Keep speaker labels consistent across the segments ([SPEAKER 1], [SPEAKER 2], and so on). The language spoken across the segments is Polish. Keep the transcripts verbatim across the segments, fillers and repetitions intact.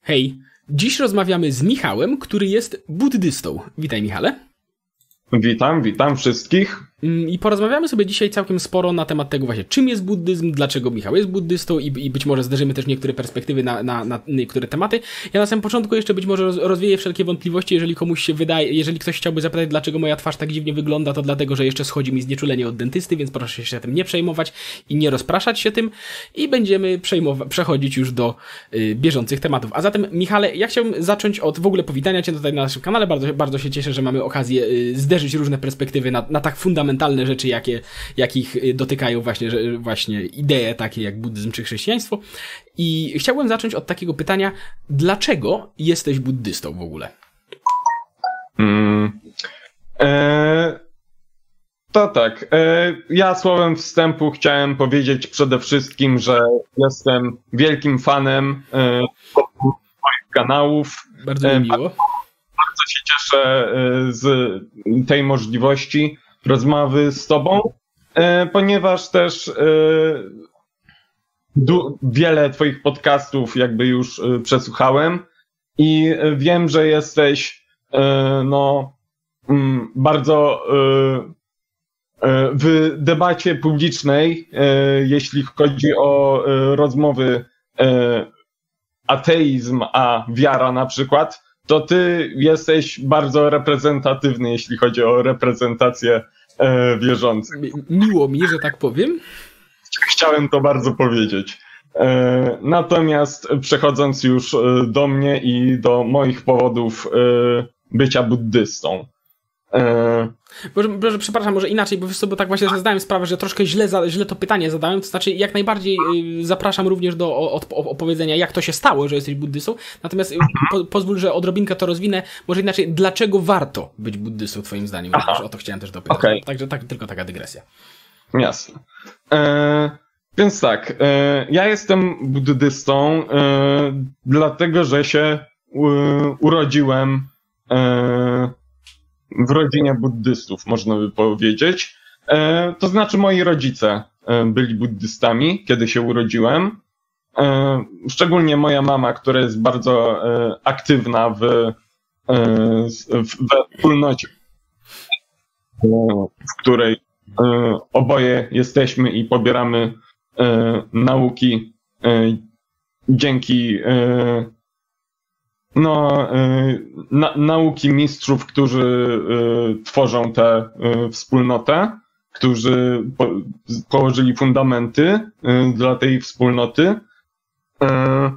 [SPEAKER 1] Hej, dziś rozmawiamy z Michałem, który jest buddystą. Witaj, Michale.
[SPEAKER 2] Witam, witam wszystkich.
[SPEAKER 1] I porozmawiamy sobie dzisiaj całkiem sporo na temat tego właśnie, czym jest buddyzm, dlaczego Michał jest buddystą i, i być może zderzymy też niektóre perspektywy na, na, na niektóre tematy. Ja na samym początku jeszcze być może roz, rozwieję wszelkie wątpliwości, jeżeli komuś się wydaje, jeżeli ktoś chciałby zapytać, dlaczego moja twarz tak dziwnie wygląda, to dlatego, że jeszcze schodzi mi znieczulenie od dentysty, więc proszę się tym nie przejmować i nie rozpraszać się tym i będziemy przejmowa- przechodzić już do y, bieżących tematów. A zatem, Michale, ja chciałbym zacząć od w ogóle powitania Cię tutaj na naszym kanale. Bardzo, bardzo się cieszę, że mamy okazję y, zderzyć różne perspektywy na, na tak fundamentalne rzeczy, jakie, jakich dotykają właśnie, że, właśnie idee takie jak buddyzm czy chrześcijaństwo. I chciałbym zacząć od takiego pytania, dlaczego jesteś buddystą w ogóle?
[SPEAKER 2] Mm. E, to tak. E, ja słowem wstępu chciałem powiedzieć przede wszystkim, że jestem wielkim fanem e, moich kanałów.
[SPEAKER 1] Bardzo mi miło.
[SPEAKER 2] Bardzo się cieszę z tej możliwości rozmowy z tobą, ponieważ też wiele twoich podcastów jakby już przesłuchałem i wiem, że jesteś no bardzo w debacie publicznej, jeśli chodzi o rozmowy ateizm a wiara na przykład, to ty jesteś bardzo reprezentatywny, jeśli chodzi o reprezentację e, wierzących.
[SPEAKER 1] Miło mi, że tak powiem.
[SPEAKER 2] Chciałem to bardzo powiedzieć. E, natomiast przechodząc już do mnie i do moich powodów e, bycia buddystą. E,
[SPEAKER 1] Boże, Boże, przepraszam, może inaczej, bo wiesz co, bo tak właśnie sobie zdałem sprawę, że troszkę źle, za, źle to pytanie zadałem, to znaczy jak najbardziej y, zapraszam również do o, o, opowiedzenia, jak to się stało, że jesteś buddystą, natomiast y, po, pozwól, że odrobinkę to rozwinę, może inaczej, dlaczego warto być buddystą twoim zdaniem? Aha. O to chciałem też dopytać. Okay. Także tak, tylko taka dygresja.
[SPEAKER 2] Jasne. E, więc tak, e, ja jestem buddystą, e, dlatego, że się u, urodziłem e, w rodzinie buddystów, można by powiedzieć. E, to znaczy moi rodzice e, byli buddystami, kiedy się urodziłem. E, szczególnie moja mama, która jest bardzo e, aktywna w, e, w, we wspólnocie, e, w której e, oboje jesteśmy i pobieramy e, nauki e, dzięki e, No, na, nauki mistrzów, którzy y, tworzą tę y, wspólnotę, którzy po, położyli fundamenty y, dla tej wspólnoty. Y,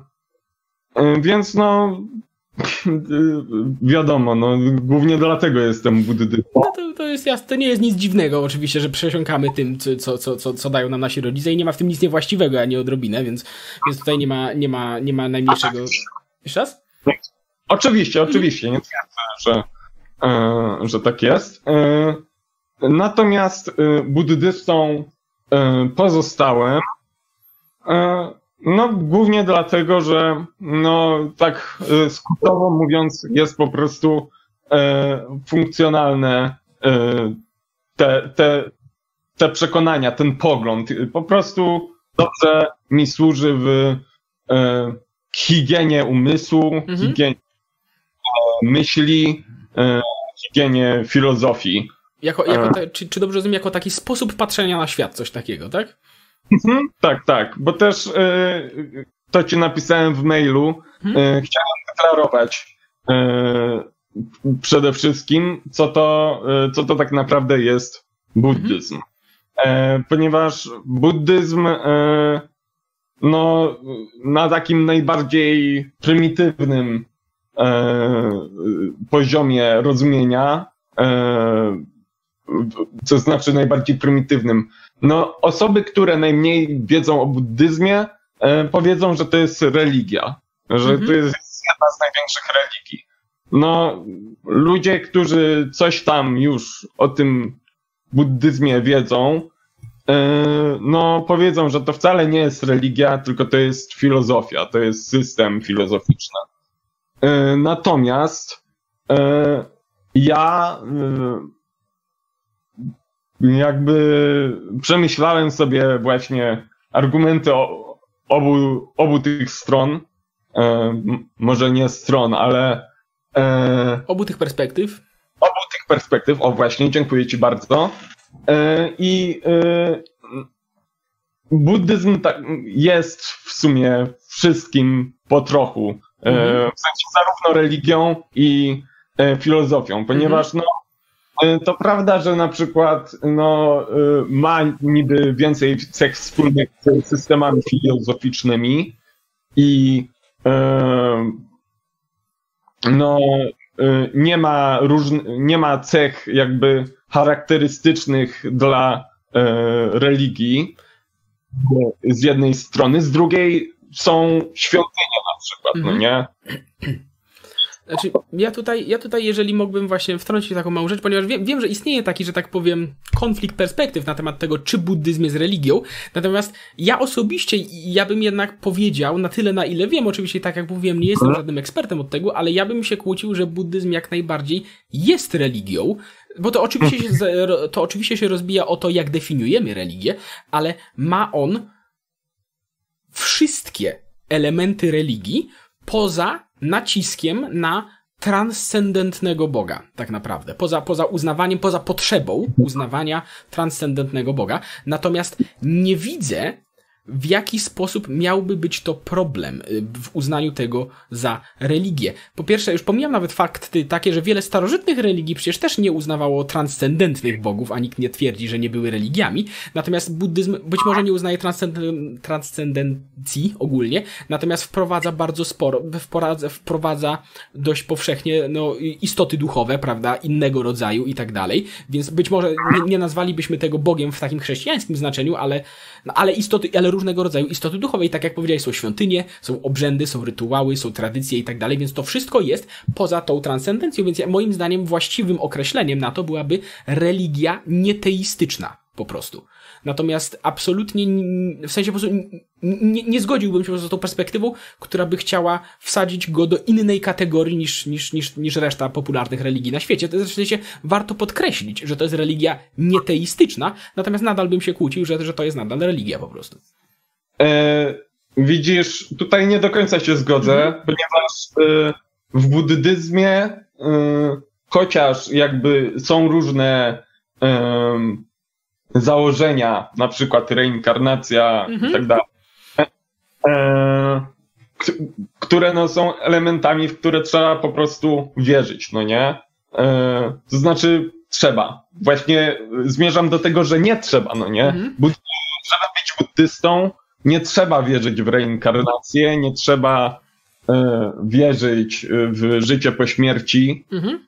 [SPEAKER 2] y, więc no, y, wiadomo, no, głównie dlatego jestem buddystą.
[SPEAKER 1] No to, to jest jasne, to nie jest nic dziwnego oczywiście, że przesiąkamy tym, co, co, co, co dają nam nasi rodzice i nie ma w tym nic niewłaściwego, a nie odrobinę, więc, więc tutaj nie ma, nie ma, nie ma najmniejszego... Jeszcze raz?
[SPEAKER 2] Oczywiście, oczywiście, nie twierdzę, że, e, że tak jest. E, natomiast e, buddystą e, pozostałem, e, no głównie dlatego, że no tak e, skrótowo mówiąc jest po prostu e, funkcjonalne e, te, te, te przekonania, ten pogląd. Po prostu dobrze mi służy w e, higienie umysłu, mhm. higienie myśli, e, higienie filozofii.
[SPEAKER 1] Jako, jako te, czy, czy dobrze rozumiem, jako taki sposób patrzenia na świat, coś takiego, tak?
[SPEAKER 2] Mhm, tak, tak, bo też e, to ci napisałem w mailu, hmm? e, chciałem deklarować e, przede wszystkim, co to, e, co to tak naprawdę jest buddyzm. Hmm. E, ponieważ buddyzm e, no, na takim najbardziej prymitywnym E, poziomie rozumienia, e, co znaczy najbardziej prymitywnym. No, osoby, które najmniej wiedzą o buddyzmie, e, powiedzą, że to jest religia, że mm-hmm. to jest jedna z największych religii. No, ludzie, którzy coś tam już o tym buddyzmie wiedzą, e, no, powiedzą, że to wcale nie jest religia, tylko to jest filozofia, to jest system filozoficzny. Natomiast e, ja e, jakby przemyślałem sobie właśnie argumenty o, obu, obu tych stron m- może nie stron, ale e,
[SPEAKER 1] Obu tych perspektyw.
[SPEAKER 2] obu tych perspektyw, o właśnie, dziękuję ci bardzo. E, I e, buddyzm ta, jest w sumie wszystkim po trochu, e,
[SPEAKER 1] Mhm.
[SPEAKER 2] w sensie zarówno religią i e, filozofią, ponieważ no, e, to prawda, że na przykład no, e, ma niby więcej cech wspólnych z systemami filozoficznymi i e, no, e, nie ma różn- nie ma cech jakby charakterystycznych dla e, religii z jednej strony, z drugiej są świątynie na przykład, no
[SPEAKER 1] Mhm.
[SPEAKER 2] nie?
[SPEAKER 1] Znaczy, ja tutaj, ja tutaj, jeżeli mógłbym właśnie wtrącić taką małą rzecz, ponieważ wiem, wiem, że istnieje taki, że tak powiem, konflikt perspektyw na temat tego, czy buddyzm jest religią, natomiast ja osobiście, ja bym jednak powiedział, na tyle, na ile wiem, oczywiście tak jak mówiłem, nie jestem żadnym ekspertem od tego, ale ja bym się kłócił, że buddyzm jak najbardziej jest religią, bo to oczywiście się, z- to oczywiście się rozbija o to, jak definiujemy religię, ale ma on wszystkie elementy religii poza naciskiem na transcendentnego Boga, tak naprawdę. Poza, poza uznawaniem, poza potrzebą uznawania transcendentnego Boga. Natomiast nie widzę, w jaki sposób miałby być to problem y, w uznaniu tego za religię. Po pierwsze, już pomijam nawet fakty takie, że wiele starożytnych religii przecież też nie uznawało transcendentnych bogów, a nikt nie twierdzi, że nie były religiami. Natomiast buddyzm być może nie uznaje transcenden- transcendencji ogólnie, natomiast wprowadza bardzo sporo, wprowadza, wprowadza dość powszechnie no, istoty duchowe, prawda, innego rodzaju i tak dalej. Więc być może nie, nie nazwalibyśmy tego Bogiem w takim chrześcijańskim znaczeniu, ale, no, ale istoty, ale różnego rodzaju istoty duchowe i tak jak powiedziałeś, są świątynie, są obrzędy, są rytuały, są tradycje i tak dalej, więc to wszystko jest poza tą transcendencją, więc ja, moim zdaniem właściwym określeniem na to byłaby religia nieteistyczna po prostu. Natomiast absolutnie, w sensie po prostu nie, nie zgodziłbym się po prostu z tą perspektywą, która by chciała wsadzić go do innej kategorii niż, niż, niż, niż reszta popularnych religii na świecie. To jest w sensie warto podkreślić, że to jest religia nieteistyczna, natomiast nadal bym się kłócił, że, że to jest nadal religia po prostu.
[SPEAKER 2] E, widzisz, tutaj nie do końca się zgodzę,
[SPEAKER 1] Mhm.
[SPEAKER 2] ponieważ e, w buddyzmie e, chociaż jakby są różne e, założenia, na przykład reinkarnacja
[SPEAKER 1] Mhm.
[SPEAKER 2] i tak dalej, e, k- które no, są elementami, w które trzeba po prostu wierzyć, no nie? E, to znaczy trzeba. Właśnie zmierzam do tego, że nie trzeba, no nie?
[SPEAKER 1] Mhm.
[SPEAKER 2] Bud- żeby być buddystą, nie trzeba wierzyć w reinkarnację, nie trzeba e, wierzyć w życie po śmierci.
[SPEAKER 1] Mhm.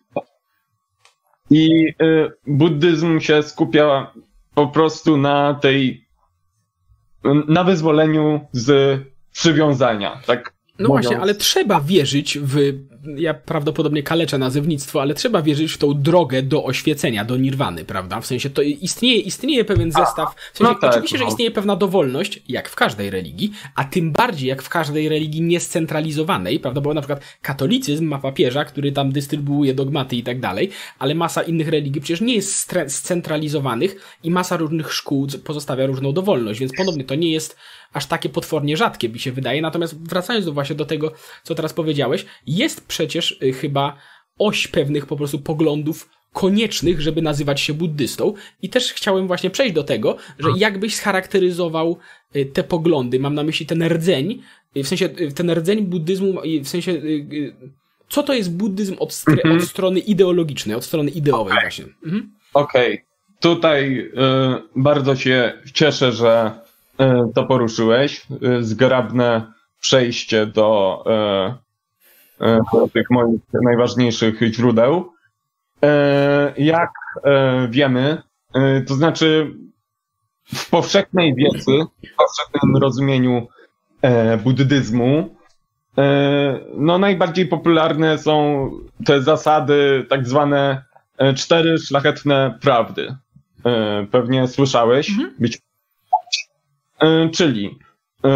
[SPEAKER 2] I e, buddyzm się skupia po prostu na tej, na wyzwoleniu z przywiązania, tak?
[SPEAKER 1] No
[SPEAKER 2] mówiąc.
[SPEAKER 1] właśnie, ale trzeba wierzyć w, ja prawdopodobnie kaleczę nazewnictwo, ale trzeba wierzyć w tą drogę do oświecenia, do nirwany, prawda? W sensie to istnieje, istnieje pewien zestaw, w sensie
[SPEAKER 2] no tak,
[SPEAKER 1] oczywiście, że
[SPEAKER 2] no.
[SPEAKER 1] istnieje pewna dowolność, jak w każdej religii, a tym bardziej jak w każdej religii niescentralizowanej, prawda? Bo na przykład katolicyzm ma papieża, który tam dystrybuuje dogmaty i tak dalej, ale masa innych religii przecież nie jest stre- scentralizowanych i masa różnych szkół pozostawia różną dowolność, więc ponownie to nie jest aż takie potwornie rzadkie, mi się wydaje. Natomiast wracając do właśnie do tego, co teraz powiedziałeś, jest przecież y, chyba oś pewnych po prostu poglądów koniecznych, żeby nazywać się buddystą. I też chciałem właśnie przejść do tego, że jakbyś scharakteryzował y, te poglądy, mam na myśli ten rdzeń, y, w sensie y, ten rdzeń buddyzmu, y, w sensie y, y, co to jest buddyzm od, stry,
[SPEAKER 2] Mhm.
[SPEAKER 1] od strony ideologicznej, od strony ideowej
[SPEAKER 2] Okay.
[SPEAKER 1] właśnie. Mhm.
[SPEAKER 2] Okej, tutaj y, bardzo się cieszę, że y, to poruszyłeś. Y, zgrabne przejście do, y, y, do tych moich najważniejszych źródeł. Y, jak y, wiemy, y, to znaczy w powszechnej wiedzy, w powszechnym rozumieniu y, buddyzmu, y, no najbardziej popularne są te zasady tak zwane y, cztery szlachetne prawdy. Y, pewnie słyszałeś.
[SPEAKER 1] Mhm.
[SPEAKER 2] Być... Y, czyli y,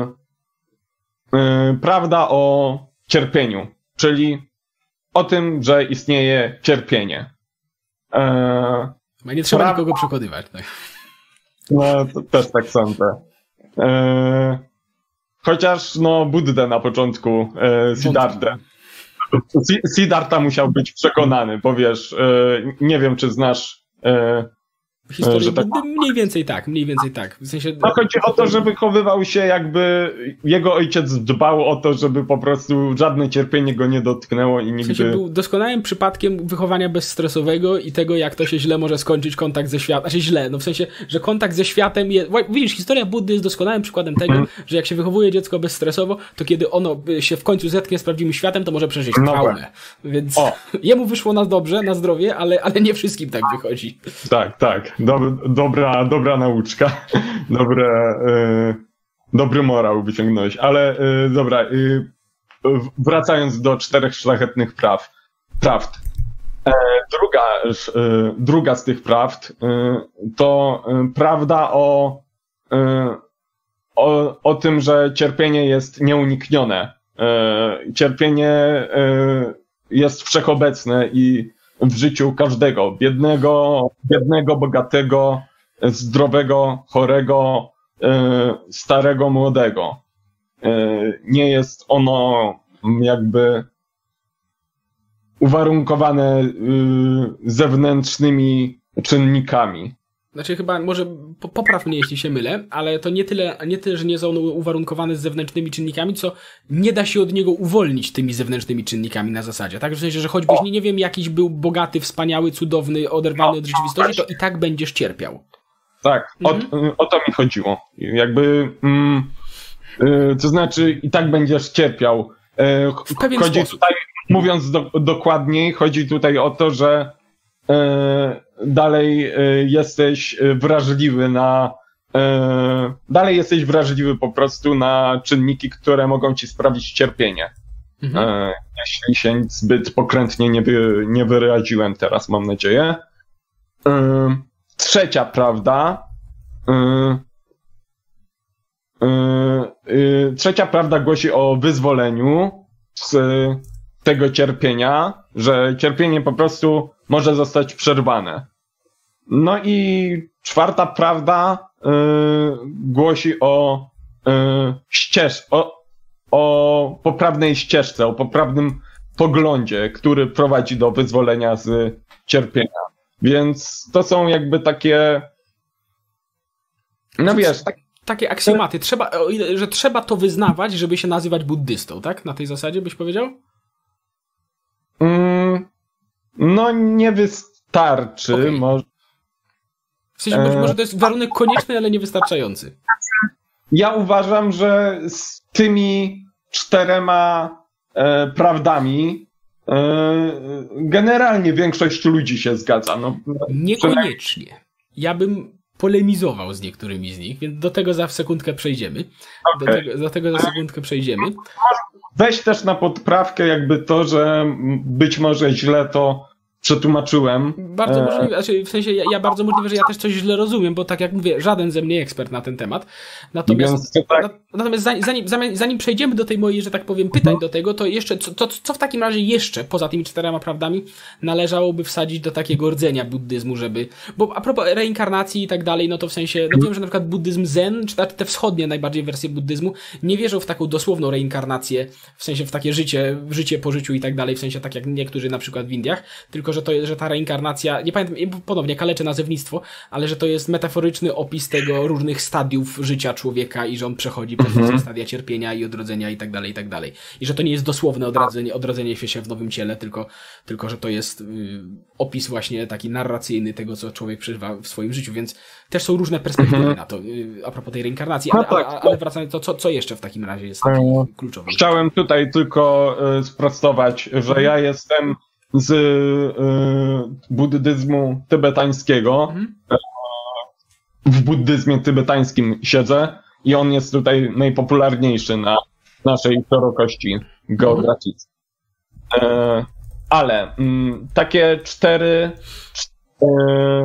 [SPEAKER 2] y, prawda o cierpieniu, czyli o tym, że istnieje cierpienie. Y,
[SPEAKER 1] Chyba nie trzeba
[SPEAKER 2] Pra-
[SPEAKER 1] nikogo przekonywać. Tak.
[SPEAKER 2] no, to też tak sądzę. Y, chociaż no Buddę na początku, e, Siddhartę. Siddhartha musiał być przekonany, bo wiesz, e, nie wiem czy znasz e,
[SPEAKER 1] Historię
[SPEAKER 2] że tak...
[SPEAKER 1] Buddy? Mniej więcej tak, mniej więcej tak. W sensie...
[SPEAKER 2] No chodzi o to, że wychowywał się jakby, jego ojciec dbał o to, żeby po prostu żadne cierpienie go nie dotknęło i nigdy...
[SPEAKER 1] W sensie był doskonałym przypadkiem wychowania bezstresowego i tego, jak to się źle może skończyć kontakt ze światem. Znaczy źle, no w sensie, że kontakt ze światem jest... Widzisz, historia Buddy jest doskonałym przykładem tego, mm. że jak się wychowuje dziecko bezstresowo, to kiedy ono się w końcu zetknie z prawdziwym światem, to może przeżyć
[SPEAKER 2] no
[SPEAKER 1] traumę. Więc
[SPEAKER 2] o.
[SPEAKER 1] jemu wyszło na dobrze, na zdrowie, ale, ale nie wszystkim tak wychodzi.
[SPEAKER 2] Tak, tak. Dob dobra, dobra nauczka. Dobre, yy, dobry morał wyciągnąłeś. Ale yy, dobra, yy, wracając do czterech szlachetnych praw. Prawd. E, druga, yy, druga z tych prawd yy, to yy, prawda o, yy, o, o tym, że cierpienie jest nieuniknione. Yy, cierpienie yy, jest wszechobecne i w życiu każdego, biednego, biednego, bogatego, zdrowego, chorego, starego, młodego. Nie jest ono jakby uwarunkowane zewnętrznymi czynnikami.
[SPEAKER 1] Znaczy chyba, może popraw mnie, jeśli się mylę, ale to nie tyle, nie tyle, że nie są uwarunkowane z zewnętrznymi czynnikami, co nie da się od niego uwolnić tymi zewnętrznymi czynnikami na zasadzie. Tak, w sensie, że choćbyś, nie, nie wiem, jakiś był bogaty, wspaniały, cudowny, oderwany od rzeczywistości, to i tak będziesz cierpiał.
[SPEAKER 2] Tak, mhm. o, o to mi chodziło. Jakby, mm, yy, to znaczy i tak będziesz cierpiał. Yy,
[SPEAKER 1] w pewien
[SPEAKER 2] chodzi
[SPEAKER 1] sposób.
[SPEAKER 2] Tutaj, mówiąc do, dokładniej, chodzi tutaj o to, że yy, dalej y, jesteś wrażliwy na y, dalej jesteś wrażliwy po prostu na czynniki, które mogą ci sprawić cierpienie. Mhm. Y, jeśli się zbyt pokrętnie nie, wy, nie wyraziłem teraz, mam nadzieję. Y, trzecia prawda. Y, y, y, trzecia prawda głosi o wyzwoleniu z tego cierpienia, że cierpienie po prostu może zostać przerwane. No i czwarta prawda yy, głosi o, yy, ścież, o, o poprawnej ścieżce, o poprawnym poglądzie, który prowadzi do wyzwolenia z cierpienia. Więc to są jakby takie, no wiesz, tak,
[SPEAKER 1] takie aksjomaty. Trzeba, że trzeba to wyznawać, żeby się nazywać buddystą, tak? Na tej zasadzie byś powiedział?
[SPEAKER 2] Mm, no nie wystarczy.
[SPEAKER 1] Okay.
[SPEAKER 2] Może...
[SPEAKER 1] W sensie, być może to jest warunek konieczny, ale niewystarczający.
[SPEAKER 2] Ja uważam, że z tymi czterema e, prawdami e, generalnie większość ludzi się zgadza. No,
[SPEAKER 1] Niekoniecznie. Ja bym polemizował z niektórymi z nich, więc do tego za sekundkę przejdziemy. Okay. Do, tego, do tego za sekundkę przejdziemy.
[SPEAKER 2] Weź też na podprawkę jakby to, że być może źle to przetłumaczyłem.
[SPEAKER 1] Bardzo możliwe, znaczy w sensie ja, ja bardzo możliwe, że ja też coś źle rozumiem, bo tak jak mówię, żaden ze mnie ekspert na ten temat. Natomiast, tak. na, natomiast zanim, zanim, zanim przejdziemy do tej mojej, że tak powiem, pytań do tego, to jeszcze, co, to, co w takim razie jeszcze, poza tymi czterema prawdami, należałoby wsadzić do takiego rdzenia buddyzmu, żeby, bo a propos reinkarnacji i tak dalej, no to w sensie, no wiem, że na przykład buddyzm zen, czy te wschodnie najbardziej wersje buddyzmu, nie wierzą w taką dosłowną reinkarnację, w sensie w takie życie, życie po życiu i tak dalej, w sensie tak jak niektórzy na przykład w Indiach, tylko że to jest, że ta reinkarnacja, nie pamiętam, ponownie kaleczę nazewnictwo, ale że to jest metaforyczny opis tego różnych stadiów życia człowieka i że on przechodzi przez mm-hmm. stadia cierpienia i odrodzenia i tak dalej, i tak dalej. I że to nie jest dosłowne odrodzenie, odrodzenie się w nowym ciele, tylko, tylko że to jest y, opis właśnie taki narracyjny tego, co człowiek przeżywa w swoim życiu, więc też są różne perspektywy mm-hmm. na to, y, a propos tej reinkarnacji, ale, no tak, ale, ale wracając do to, co, co jeszcze w takim razie jest taki um, kluczowy.
[SPEAKER 2] Chciałem tutaj tylko y, sprostować, że mm-hmm. ja jestem z y, buddyzmu tybetańskiego. Mhm. W buddyzmie tybetańskim siedzę i on jest tutaj najpopularniejszy na naszej szerokości geograficznej. Mhm. Y, ale y, takie cztery y,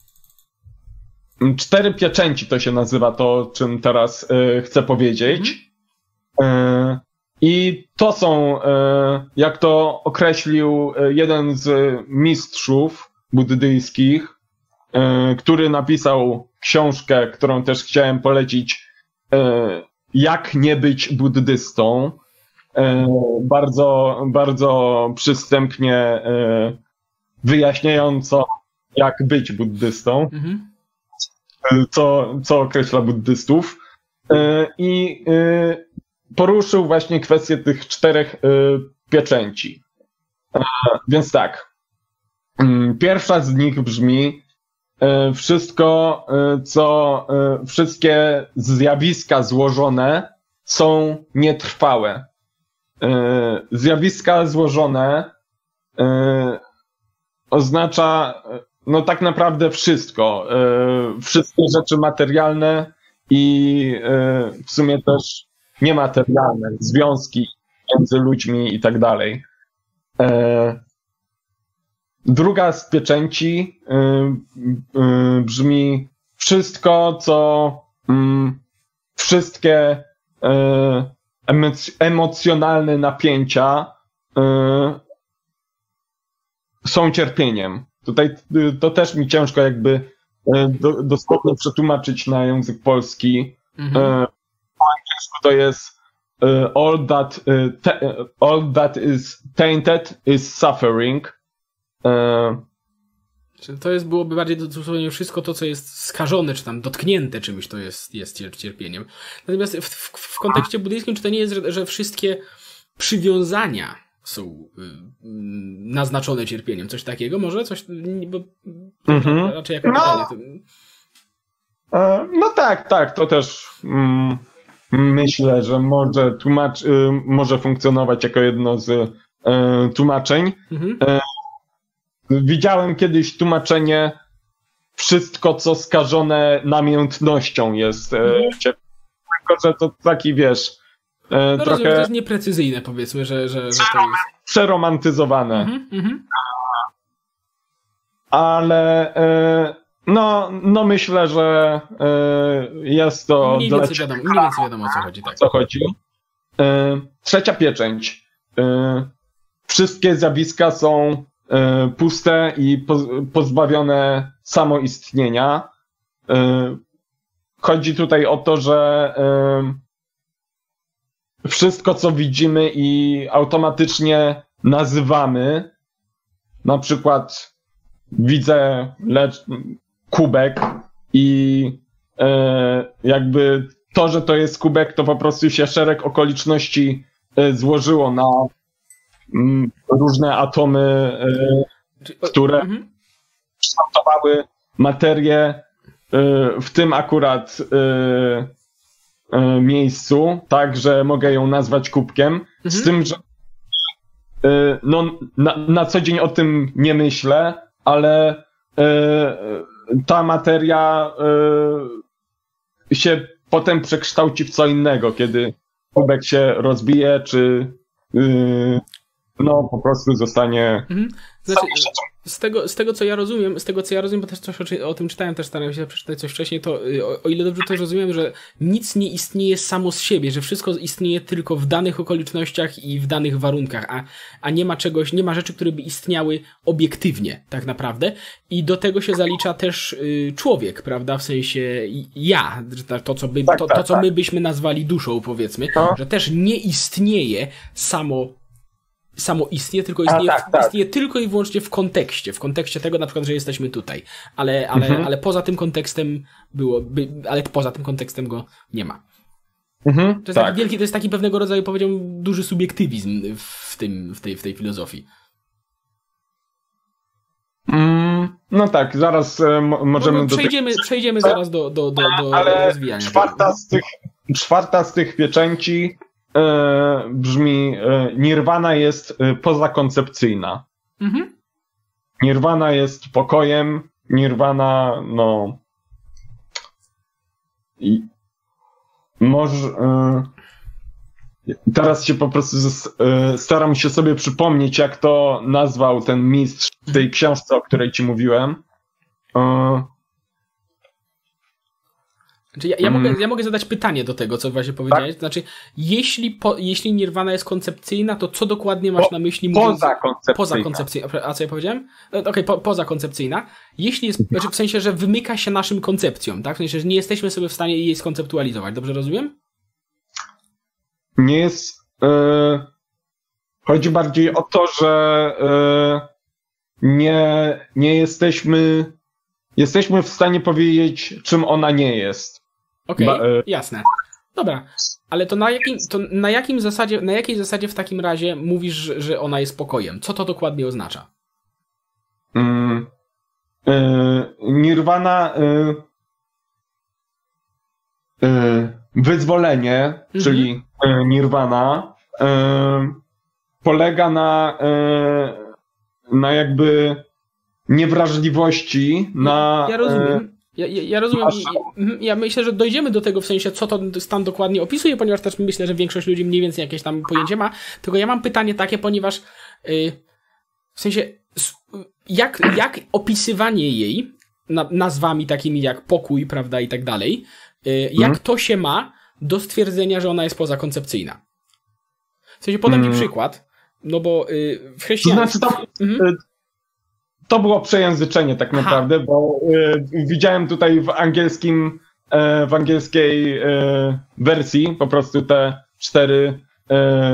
[SPEAKER 2] cztery pieczęci to się nazywa, to o czym teraz y, chcę powiedzieć. Mhm. Y, I to są, jak to określił jeden z mistrzów buddyjskich, który napisał książkę, którą też chciałem polecić Jak nie być buddystą. Bardzo, bardzo przystępnie wyjaśniająco, jak być buddystą, mhm. co, co określa buddystów. I poruszył właśnie kwestię tych czterech pieczęci. Więc tak, pierwsza z nich brzmi: wszystko, co, wszystkie zjawiska złożone są nietrwałe. Zjawiska złożone oznacza no tak naprawdę wszystko. Wszystkie rzeczy materialne i w sumie też niematerialne, związki między ludźmi i tak dalej. Druga z pieczęci brzmi: wszystko, co wszystkie emocjonalne napięcia są cierpieniem. Tutaj to też mi ciężko jakby do, dosłownie przetłumaczyć na język polski. Mhm. Po angielsku to jest all that, all that is tainted is suffering.
[SPEAKER 1] Czy to jest, byłoby bardziej dosłownie wszystko to, co jest skażone, czy tam dotknięte czymś, to jest, jest cierpieniem. Natomiast w, w, w kontekście buddyjskim, czy to nie jest, że, że wszystkie przywiązania są y, naznaczone cierpieniem? Coś takiego może? Coś, bo, mhm. Raczej jako
[SPEAKER 2] no,
[SPEAKER 1] pytanie.
[SPEAKER 2] To... No tak, tak, to też mm, myślę, że może tłumacz, y, może funkcjonować jako jedno z y, tłumaczeń. Mhm. Y, Widziałem kiedyś tłumaczenie: wszystko, co skażone namiętnością jest. Mm. Tylko, że to taki, wiesz,
[SPEAKER 1] no
[SPEAKER 2] trochę...
[SPEAKER 1] Rozumiem, to jest nieprecyzyjne, powiedzmy, że, że, że to jest...
[SPEAKER 2] Przeromantyzowane. Mm -hmm. Ale no, no myślę, że jest to...
[SPEAKER 1] Mniej więcej wiadomo, mniej więcej wiadomo, o co chodzi. Tak.
[SPEAKER 2] Co chodzi. Trzecia pieczęć. Wszystkie zjawiska są puste i pozbawione samoistnienia. Chodzi tutaj o to, że wszystko, co widzimy i automatycznie nazywamy, na przykład widzę lecz kubek i jakby to, że to jest kubek, to po prostu się szereg okoliczności złożyło na różne atomy, które kształtowały materię w tym akurat miejscu, tak, że mogę ją nazwać kubkiem, mhm. z tym, że no, na, na co dzień o tym nie myślę, ale ta materia się potem przekształci w co innego, kiedy kubek się rozbije, czy no po prostu zostanie... Mhm.
[SPEAKER 1] Znaczy, z tego, z tego co ja rozumiem, z tego co ja rozumiem, bo też coś o, o tym czytałem, też starałem się przeczytać coś wcześniej, to o, o ile dobrze to rozumiem, że nic nie istnieje samo z siebie, że wszystko istnieje tylko w danych okolicznościach i w danych warunkach, a, a nie ma czegoś, nie ma rzeczy, które by istniały obiektywnie, tak naprawdę. I do tego się zalicza też y, człowiek, prawda, w sensie ja, to co, by,
[SPEAKER 2] tak,
[SPEAKER 1] to,
[SPEAKER 2] tak,
[SPEAKER 1] to, co
[SPEAKER 2] tak.
[SPEAKER 1] my byśmy nazwali duszą, powiedzmy, no. że też nie istnieje samo samo istnieje, tylko istnieje,
[SPEAKER 2] A, tak, tak.
[SPEAKER 1] istnieje tylko i wyłącznie w kontekście, w kontekście tego na przykład, że jesteśmy tutaj, ale, ale, mhm. ale poza tym kontekstem było, by, ale poza tym kontekstem go nie ma.
[SPEAKER 2] Mhm,
[SPEAKER 1] to jest
[SPEAKER 2] tak.
[SPEAKER 1] taki wielki, to jest taki pewnego rodzaju, powiedziałbym, duży subiektywizm w tym, w tej, w tej filozofii.
[SPEAKER 2] Mm, no tak, zaraz e, możemy...
[SPEAKER 1] No, no, przejdziemy, do tych... przejdziemy zaraz do, do, do, do
[SPEAKER 2] ale
[SPEAKER 1] rozwijania.
[SPEAKER 2] Czwarta z, tych, czwarta z tych pieczęci e, brzmi e, nirwana jest e, pozakoncepcyjna. Mhm. Nirwana jest pokojem, nirwana, no... I może... E, teraz się po prostu staram się sobie przypomnieć, jak to nazwał ten mistrz w tej książce, o której ci mówiłem.
[SPEAKER 1] Znaczy ja, ja, mogę, ja mogę zadać pytanie do tego, co właśnie powiedziałeś. Tak? Znaczy, jeśli, po, jeśli nirwana jest koncepcyjna, to co dokładnie masz po, na myśli?
[SPEAKER 2] Pozakoncepcyjna.
[SPEAKER 1] Pozakoncepcyjna. A co ja powiedziałem? No, Okej, okay, po, pozakoncepcyjna. Jeśli jest, znaczy w sensie, że wymyka się naszym koncepcjom, tak? W sensie, że nie jesteśmy sobie w stanie jej skonceptualizować. Dobrze rozumiem?
[SPEAKER 2] nie jest... Yy, chodzi bardziej o to, że yy, nie, nie jesteśmy... Jesteśmy w stanie powiedzieć, czym ona nie jest.
[SPEAKER 1] Okej, okay, yy. jasne. Dobra, ale to na jakim, to na jakim zasadzie, na jakiej zasadzie w takim razie mówisz, że ona jest pokojem? Co to dokładnie oznacza?
[SPEAKER 2] Yy, yy, Nirvana... Yy, wyzwolenie, mhm. czyli nirvana, polega na, na jakby niewrażliwości na...
[SPEAKER 1] Ja rozumiem. Ja, ja, ja rozumiem. Ja, ja myślę, że dojdziemy do tego w sensie, co to stan dokładnie opisuje, ponieważ też myślę, że większość ludzi mniej więcej jakieś tam pojęcie ma. Tylko ja mam pytanie takie, ponieważ w sensie jak, jak opisywanie jej nazwami takimi jak pokój, prawda, i tak dalej, jak hmm. to się ma do stwierdzenia, że ona jest pozakoncepcyjna? W sensie podam hmm. ci przykład, no bo yy, w chrześcijaństwie...
[SPEAKER 2] To, znaczy to, mhm. to było przejęzyczenie tak Aha. naprawdę, bo y, widziałem tutaj w angielskim, y, w angielskiej y, wersji po prostu te cztery y,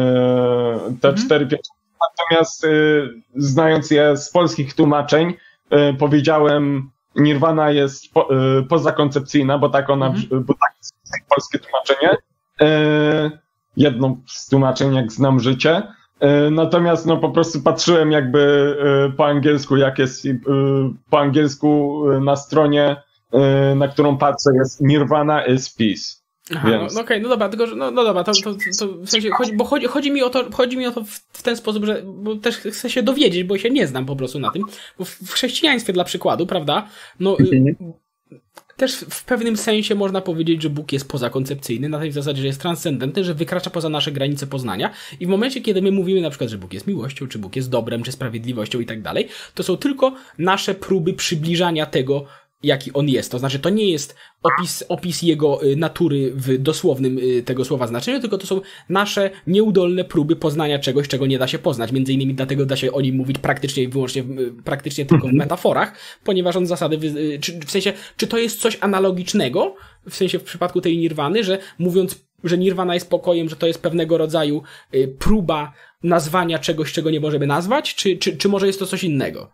[SPEAKER 2] te mhm. cztery pięć. Natomiast y, znając je z polskich tłumaczeń, y, powiedziałem Nirvana jest po, y, pozakoncepcyjna, bo tak ona, mhm. bo tak jest polskie tłumaczenie. Y, jedno z tłumaczeń, jak znam życie. Y, natomiast no po prostu patrzyłem jakby y, po angielsku, jak jest y, po angielsku y, na stronie, y, na którą patrzę, jest Nirvana is peace.
[SPEAKER 1] Aha, Więc... no, no okej, okay, no dobra, tylko że, no, no dobra, to, to, to w sensie chodzi, bo chodzi, chodzi mi o to, chodzi mi o to w, w ten sposób, że bo też chcę się dowiedzieć, bo się nie znam po prostu na tym, bo w, w chrześcijaństwie dla przykładu, prawda, no mhm. y, też w pewnym sensie można powiedzieć, że Bóg jest pozakoncepcyjny, na tej zasadzie, że jest transcendentny, że wykracza poza nasze granice poznania i w momencie, kiedy my mówimy na przykład, że Bóg jest miłością, czy Bóg jest dobrem, czy sprawiedliwością i tak dalej, to są tylko nasze próby przybliżania tego, jaki on jest. To znaczy, to nie jest opis, opis jego natury w dosłownym tego słowa znaczeniu, tylko to są nasze nieudolne próby poznania czegoś, czego nie da się poznać. Między innymi dlatego da się o nim mówić praktycznie i wyłącznie, praktycznie tylko w metaforach, ponieważ on zasady, czy, w sensie, czy to jest coś analogicznego, w sensie w przypadku tej nirwany, że mówiąc, że nirwana jest pokojem, że to jest pewnego rodzaju próba nazwania czegoś, czego nie możemy nazwać, czy, czy, czy może jest to coś innego?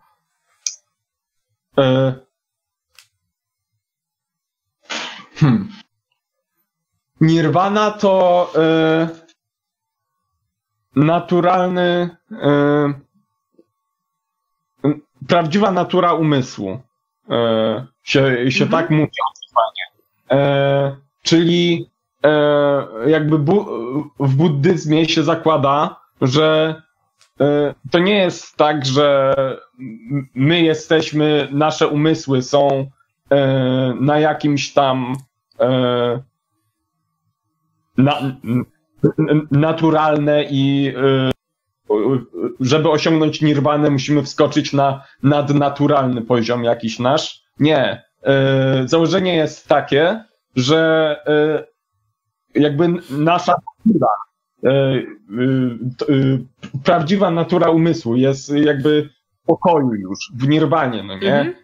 [SPEAKER 2] E... Hmm. Nirvana to y, naturalny, y, prawdziwa natura umysłu. Y, się się mhm. tak mówi o Nirwanie. Y, czyli y, jakby bu w buddyzmie się zakłada, że y, to nie jest tak, że my jesteśmy, nasze umysły są y, na jakimś tam Na, naturalne i żeby osiągnąć nirwanę, musimy wskoczyć na nadnaturalny poziom jakiś nasz. Nie. Założenie jest takie, że jakby nasza natura, prawdziwa natura umysłu jest jakby w pokoju już, w nirwanie, no nie? Mhm.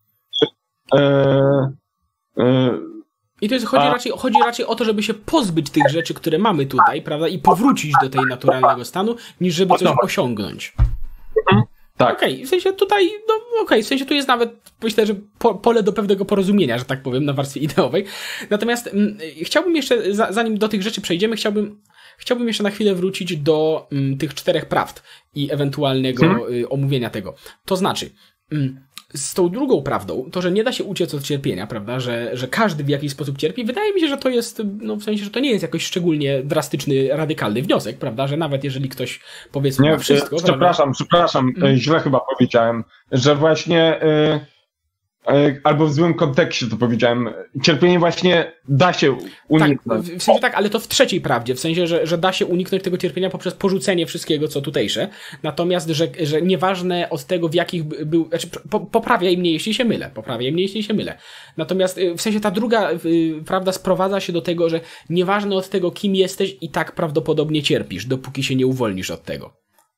[SPEAKER 1] I to jest, chodzi, raczej, chodzi raczej o to, żeby się pozbyć tych rzeczy, które mamy tutaj, prawda, i powrócić do tej naturalnego stanu, niż żeby coś osiągnąć.
[SPEAKER 2] Tak.
[SPEAKER 1] Okej, okay, w sensie tutaj, no okej, okay, w sensie tu jest nawet, myślę, że po, pole do pewnego porozumienia, że tak powiem, na warstwie ideowej. Natomiast m, chciałbym jeszcze, za, zanim do tych rzeczy przejdziemy, chciałbym, chciałbym jeszcze na chwilę wrócić do m, tych czterech prawd i ewentualnego hmm. y, omówienia tego. To znaczy... M, z tą drugą prawdą, to, że nie da się uciec od cierpienia, prawda, że, że każdy w jakiś sposób cierpi, wydaje mi się, że to jest, no w sensie, że to nie jest jakoś szczególnie drastyczny, radykalny wniosek, prawda, że nawet jeżeli ktoś, powiedzmy,
[SPEAKER 2] nie,
[SPEAKER 1] ma wszystko...
[SPEAKER 2] Przepraszam, prawda? przepraszam, mm. źle chyba powiedziałem, że właśnie... Y albo w złym kontekście to powiedziałem. Cierpienie właśnie da się uniknąć.
[SPEAKER 1] Tak, w sensie tak, ale to w trzeciej prawdzie, w sensie, że, że da się uniknąć tego cierpienia poprzez porzucenie wszystkiego, co tutejsze. Natomiast, że, że nieważne od tego, w jakich był, znaczy po, poprawiaj mnie, jeśli się mylę, poprawiaj mnie, jeśli się mylę. Natomiast w sensie ta druga prawda sprowadza się do tego, że nieważne od tego, kim jesteś, i tak prawdopodobnie cierpisz, dopóki się nie uwolnisz od tego.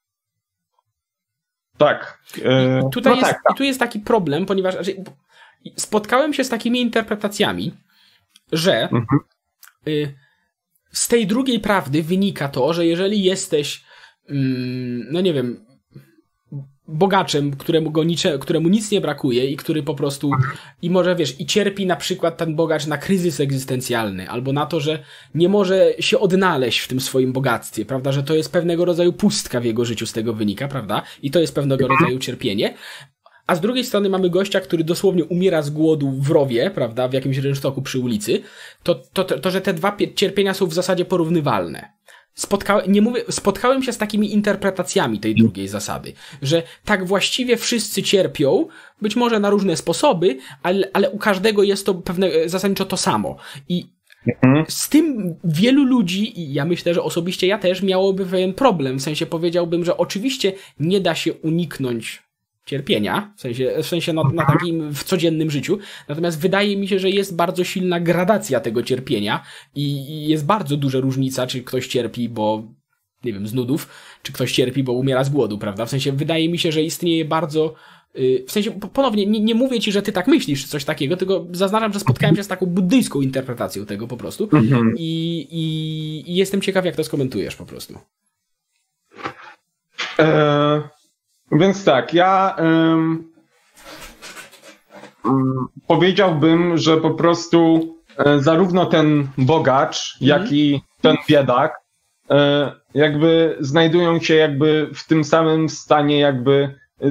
[SPEAKER 2] Tak.
[SPEAKER 1] I tutaj
[SPEAKER 2] no
[SPEAKER 1] jest,
[SPEAKER 2] tak, tak.
[SPEAKER 1] I tu jest taki problem, ponieważ znaczy, spotkałem się z takimi interpretacjami, że mhm. y, z tej drugiej prawdy wynika to, że jeżeli jesteś, mm, no nie wiem, bogaczem, któremu, go nicze, któremu nic nie brakuje i który po prostu, i może wiesz, i cierpi na przykład ten bogacz na kryzys egzystencjalny, albo na to, że nie może się odnaleźć w tym swoim bogactwie, prawda, że to jest pewnego rodzaju pustka w jego życiu z tego wynika, prawda, i to jest pewnego rodzaju cierpienie. A z drugiej strony mamy gościa, który dosłownie umiera z głodu w rowie, prawda, w jakimś rynsztoku przy ulicy, to, to, to, to że te dwa cierpienia są w zasadzie porównywalne. Spotkałem, nie mówię, spotkałem się z takimi interpretacjami tej drugiej zasady, że tak właściwie wszyscy cierpią, być może na różne sposoby, ale, ale u każdego jest to pewne, zasadniczo to samo. I mhm. z tym wielu ludzi, i ja myślę, że osobiście ja też, miałoby pewien problem, w sensie powiedziałbym, że oczywiście nie da się uniknąć cierpienia, w sensie, w sensie na, na takim w codziennym życiu. Natomiast wydaje mi się, że jest bardzo silna gradacja tego cierpienia i, i jest bardzo duża różnica, czy ktoś cierpi, bo nie wiem, z nudów, czy ktoś cierpi, bo umiera z głodu, prawda? W sensie wydaje mi się, że istnieje bardzo yy, w sensie, ponownie, nie, nie mówię ci, że ty tak myślisz, czy coś takiego, tylko zaznaczam, że spotkałem się z taką buddyjską interpretacją tego po prostu mhm. I, i, i jestem ciekaw, jak to skomentujesz po prostu.
[SPEAKER 2] Eee... Więc tak, ja ym, ym, powiedziałbym, że po prostu y, zarówno ten bogacz, mm. jak i ten biedak y, jakby znajdują się jakby w tym samym stanie jakby y,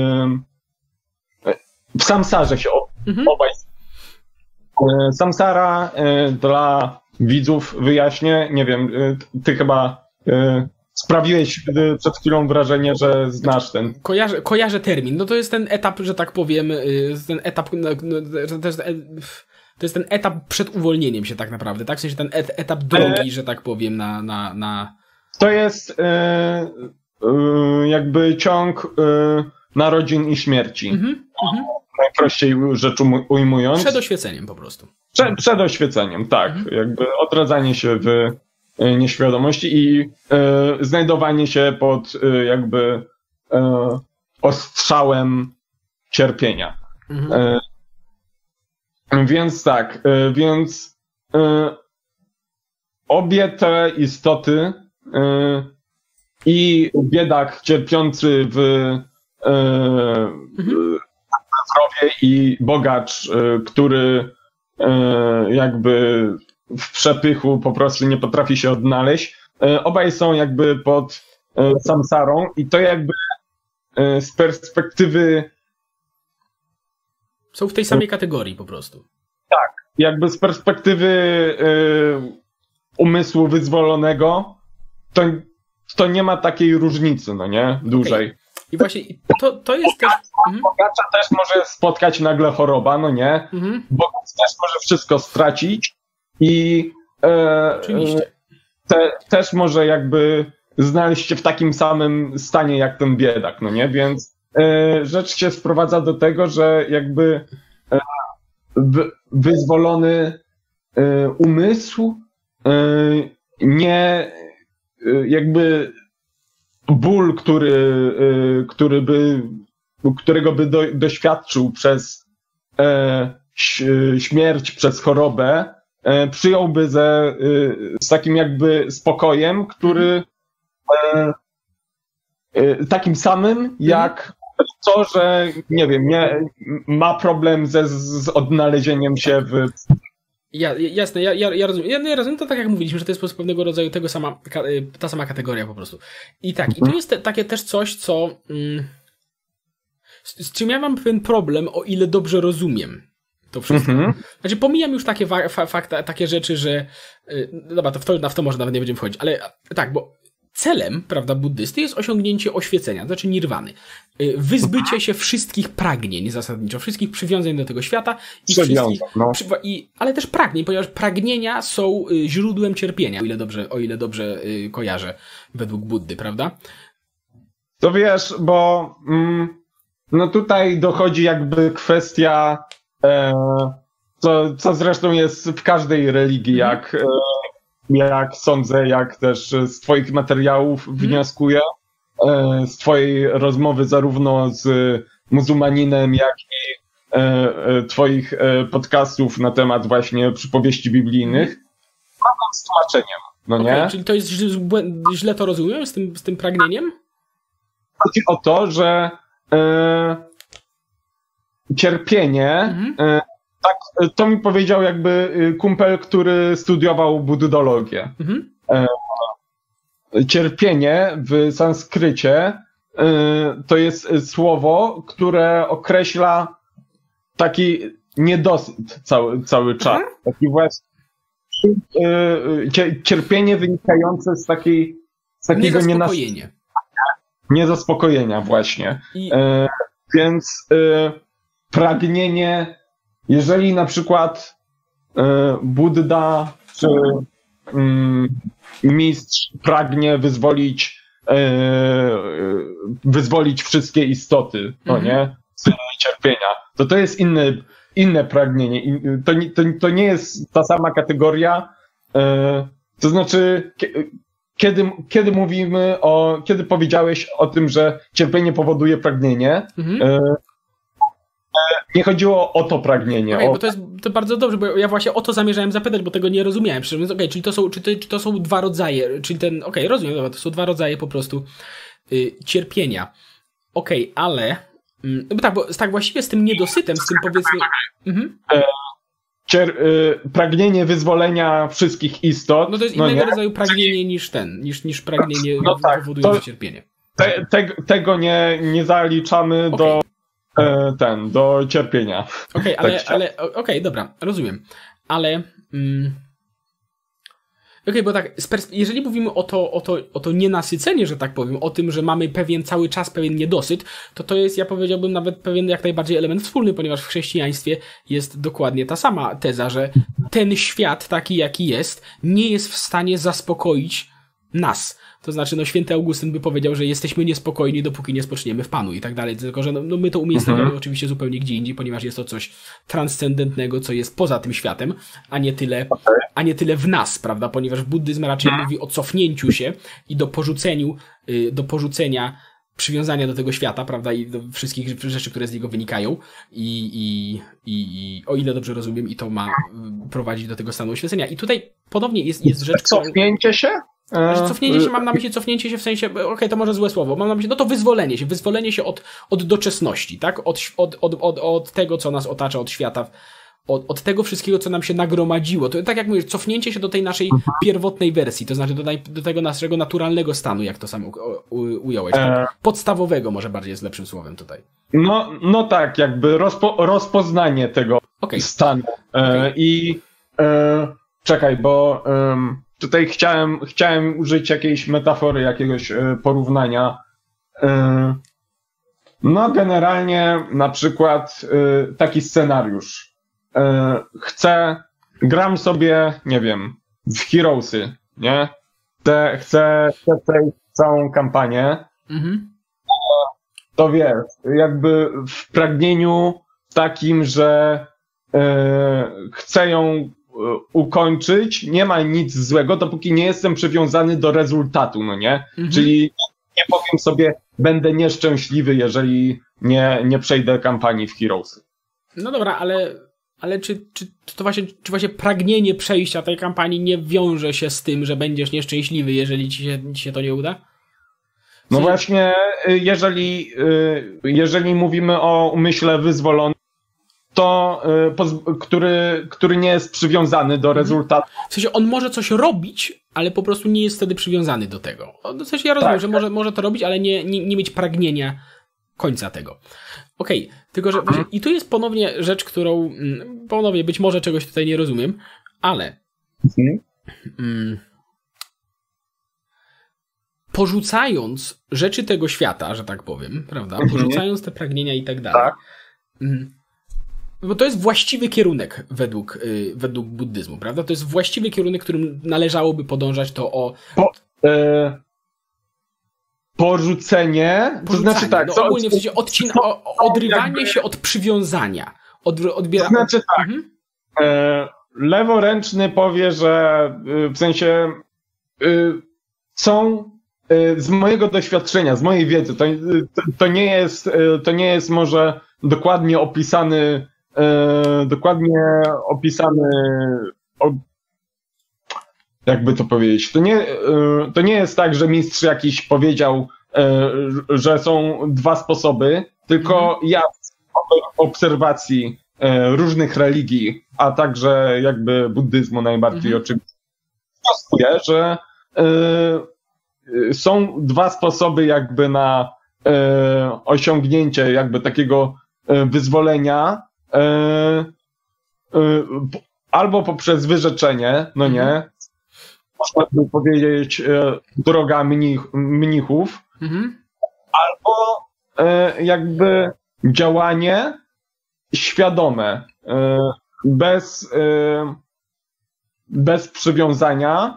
[SPEAKER 2] y, w samsarze się mm-hmm. obaj. Y, samsara y, dla widzów wyjaśnię, nie wiem, y, ty chyba y, sprawiłeś przed chwilą wrażenie, że znasz ten.
[SPEAKER 1] Kojarzę, kojarzę termin. No to jest ten etap, że tak powiem, ten etap, że to jest, to jest ten etap przed uwolnieniem się tak naprawdę, tak? W sensie ten et, etap drogi, e... że tak powiem, na... na, na...
[SPEAKER 2] To jest e, e, jakby ciąg e, narodzin i śmierci. Mm-hmm, mm-hmm. Najprościej rzecz ujmując.
[SPEAKER 1] Przed oświeceniem po prostu.
[SPEAKER 2] Przed, przed oświeceniem, tak. Mm-hmm. Jakby odradzanie się w nieświadomości i y, znajdowanie się pod y, jakby y, ostrzałem cierpienia. Mhm. Y, więc tak, y, więc y, obie te istoty y, i biedak cierpiący w y, mhm. zdrowie i bogacz, y, który y, jakby w przepychu po prostu nie potrafi się odnaleźć. Obaj są jakby pod samsarą i to jakby z perspektywy...
[SPEAKER 1] Są w tej samej kategorii po prostu.
[SPEAKER 2] Tak, jakby z perspektywy umysłu wyzwolonego to, to nie ma takiej różnicy, no nie? Dużej. Okay.
[SPEAKER 1] I właśnie to, to jest też...
[SPEAKER 2] Bogacza też może spotkać nagle choroba, no nie? Mhm. Bogacz też może wszystko stracić. I e, te, też może jakby znaleźć się w takim samym stanie jak ten biedak, no nie? Więc e, rzecz się sprowadza do tego, że jakby e, w, wyzwolony e, umysł e, nie e, jakby ból, który, e, który by, którego by do, doświadczył przez e, śmierć, przez chorobę, przyjąłby ze, z takim jakby spokojem, który takim samym jak to, że nie wiem, nie, ma problem ze, z odnalezieniem się w...
[SPEAKER 1] Ja, jasne, ja, ja, ja rozumiem. Ja, ja rozumiem to tak jak mówiliśmy, że to jest pewnego rodzaju tego sama, ta sama kategoria po prostu. I tak, i to jest te, takie też coś, co mm, z, z czym ja mam pewien problem, o ile dobrze rozumiem to wszystko. Mm-hmm. Znaczy pomijam już takie fa- fakta, takie rzeczy, że yy, dobra, to w, to w to może nawet nie będziemy wchodzić, ale tak, bo celem, prawda, buddysty jest osiągnięcie oświecenia, to znaczy nirwany. Yy, wyzbycie się wszystkich pragnień zasadniczo, wszystkich przywiązań do tego świata i wszystkich, no. przy, i, ale też pragnień, ponieważ pragnienia są yy, źródłem cierpienia, o ile dobrze, o ile dobrze yy, kojarzę według Buddy, prawda?
[SPEAKER 2] To wiesz, bo mm, no tutaj dochodzi jakby kwestia E, co, co zresztą jest w każdej religii, jak, e, jak sądzę, jak też z twoich materiałów mm. wnioskuję, e, z twojej rozmowy zarówno z muzułmaninem, jak i e, e, twoich e, podcastów na temat właśnie przypowieści biblijnych, problem z tłumaczeniem. no
[SPEAKER 1] okay,
[SPEAKER 2] nie?
[SPEAKER 1] Czyli to jest źle, źle to rozumiem z tym, z tym pragnieniem?
[SPEAKER 2] Chodzi o to, że e, cierpienie,
[SPEAKER 1] Mhm.
[SPEAKER 2] e, tak, to mi powiedział jakby kumpel, który studiował buddologię.
[SPEAKER 1] Mhm.
[SPEAKER 2] E, cierpienie w sanskrycie e, to jest słowo, które określa taki niedosyt cały, cały czas.
[SPEAKER 1] Mhm.
[SPEAKER 2] Taki właśnie e, cierpienie wynikające z takiej z takiego
[SPEAKER 1] niezaspokojenia.
[SPEAKER 2] Niezaspokojenia właśnie.
[SPEAKER 1] I...
[SPEAKER 2] E, więc e, pragnienie, jeżeli na przykład e, Buddha czy mm, mistrz pragnie wyzwolić e, wyzwolić wszystkie istoty, no
[SPEAKER 1] Mhm.
[SPEAKER 2] nie? Z cierpienia, to to jest inne, inne pragnienie. In, to, to, to nie jest ta sama kategoria, e, to znaczy Kiedy, kiedy mówimy o, kiedy powiedziałeś o tym, że cierpienie powoduje pragnienie,
[SPEAKER 1] Mhm.
[SPEAKER 2] e, nie chodziło o to pragnienie.
[SPEAKER 1] Okay,
[SPEAKER 2] o...
[SPEAKER 1] bo to jest to bardzo dobrze, bo ja właśnie o to zamierzałem zapytać, bo tego nie rozumiałem. Więc okej, okay, czyli to są, czy to, czy to są dwa rodzaje, czyli ten, okej, okay, rozumiem, dobra, to są dwa rodzaje po prostu y, cierpienia. Okej, okay, ale, mm, bo tak, bo tak właściwie z tym niedosytem, z tym powiedzmy... Mhm.
[SPEAKER 2] E, cier, y, pragnienie wyzwolenia wszystkich istot.
[SPEAKER 1] No to jest
[SPEAKER 2] no
[SPEAKER 1] innego
[SPEAKER 2] nie?
[SPEAKER 1] rodzaju pragnienie niż ten, niż, niż pragnienie
[SPEAKER 2] no tak,
[SPEAKER 1] powodujące
[SPEAKER 2] to,
[SPEAKER 1] cierpienie.
[SPEAKER 2] Te, te, tego nie, nie zaliczamy
[SPEAKER 1] Okay.
[SPEAKER 2] do e, ten, do cierpienia.
[SPEAKER 1] Okej, okay, ale,
[SPEAKER 2] tak,
[SPEAKER 1] ale okej, okay, dobra, rozumiem. Ale mm, okej, okay, bo tak, jeżeli mówimy o to, o, to, o to nienasycenie, że tak powiem, o tym, że mamy pewien cały czas pewien niedosyt, to to jest, ja powiedziałbym, nawet pewien jak najbardziej element wspólny, ponieważ w chrześcijaństwie jest dokładnie ta sama teza, że ten świat taki, jaki jest, nie jest w stanie zaspokoić nas. To znaczy, no święty Augustyn by powiedział, że jesteśmy niespokojni, dopóki nie spoczniemy w Panu i tak dalej. Tylko, że no, no my to umiejscowiamy mhm. oczywiście zupełnie gdzie indziej, ponieważ jest to coś transcendentnego, co jest poza tym światem, a nie tyle, okay. a nie tyle w nas, prawda? Ponieważ buddyzm raczej mhm. mówi o cofnięciu się i do porzuceniu, do porzucenia przywiązania do tego świata, prawda? I do wszystkich rzeczy, które z niego wynikają. I, i, i, i o ile dobrze rozumiem, i to ma prowadzić do tego stanu oświecenia. I tutaj ponownie jest, jest rzecz, która...
[SPEAKER 2] Cofnięcie się?
[SPEAKER 1] Znaczy, cofnięcie się, mam na myśli cofnięcie się w sensie, okej, okay, to może złe słowo, mam na myśli, no to wyzwolenie się, wyzwolenie się od, od doczesności, tak? Od, od, od, od, od tego, co nas otacza, od świata, od, od tego wszystkiego, co nam się nagromadziło. To tak jak mówisz, cofnięcie się do tej naszej pierwotnej wersji, to znaczy do, naj, do tego naszego naturalnego stanu, jak to sam u, u, ująłeś, tak? Podstawowego może bardziej jest lepszym słowem tutaj.
[SPEAKER 2] No, no tak, jakby rozpo, rozpoznanie tego okay. stanu. E, okay. I e, czekaj, bo... E, Tutaj chciałem, chciałem użyć jakiejś metafory, jakiegoś y, porównania. Y, no generalnie na przykład y, taki scenariusz. Y, chcę, gram sobie, nie wiem, w Heroesy, nie? Chcę, chcę, chcę przejść całą kampanię. Mhm. To wiesz, jakby w pragnieniu takim, że y, chcę ją ukończyć, nie ma nic złego, dopóki nie jestem przywiązany do rezultatu, no nie? Mhm. Czyli nie powiem sobie, będę nieszczęśliwy, jeżeli nie, nie przejdę kampanii w Heroesy.
[SPEAKER 1] No dobra, ale, ale czy, czy, czy to właśnie, czy właśnie pragnienie przejścia tej kampanii nie wiąże się z tym, że będziesz nieszczęśliwy, jeżeli ci się, ci się to nie uda?
[SPEAKER 2] No Czyli... właśnie, jeżeli, jeżeli mówimy o umyśle wyzwolonym, to, który, który nie jest przywiązany do rezultatu.
[SPEAKER 1] W sensie on może coś robić, ale po prostu nie jest wtedy przywiązany do tego. W sensie ja rozumiem, tak, że tak. Może, może to robić, ale nie, nie, nie mieć pragnienia końca tego. Okej, okay, tylko że właśnie, i tu jest ponownie rzecz, którą ponownie być może czegoś tutaj nie rozumiem, ale mhm. mm, porzucając rzeczy tego świata, że tak powiem, prawda? Mhm. Porzucając te pragnienia i tak dalej. Tak. Mm, Bo to jest właściwy kierunek według, yy, według buddyzmu, prawda? To jest właściwy kierunek, którym należałoby podążać, to o...
[SPEAKER 2] Po, yy, porzucenie, to znaczy tak...
[SPEAKER 1] No
[SPEAKER 2] co,
[SPEAKER 1] ogólnie w sensie odcina, o, odrywanie jakby... się od przywiązania. Od, odbiera...
[SPEAKER 2] To znaczy tak, mhm. yy, leworęczny powie, że yy, w sensie yy, są... Yy, z mojego doświadczenia, z mojej wiedzy, to, to, to, nie, jest, yy, to nie jest może dokładnie opisany E, dokładnie opisany o, jakby to powiedzieć. To nie, to nie jest tak, że mistrz jakiś powiedział, że są dwa sposoby, tylko mhm. ja w obserwacji różnych religii, a także jakby buddyzmu najbardziej mhm. oczywiście, wnioskuję, że są dwa sposoby jakby na osiągnięcie jakby takiego wyzwolenia, albo poprzez wyrzeczenie, no nie, mhm. można by powiedzieć droga mnich, mnichów, mhm. albo jakby działanie świadome, bez, bez przywiązania,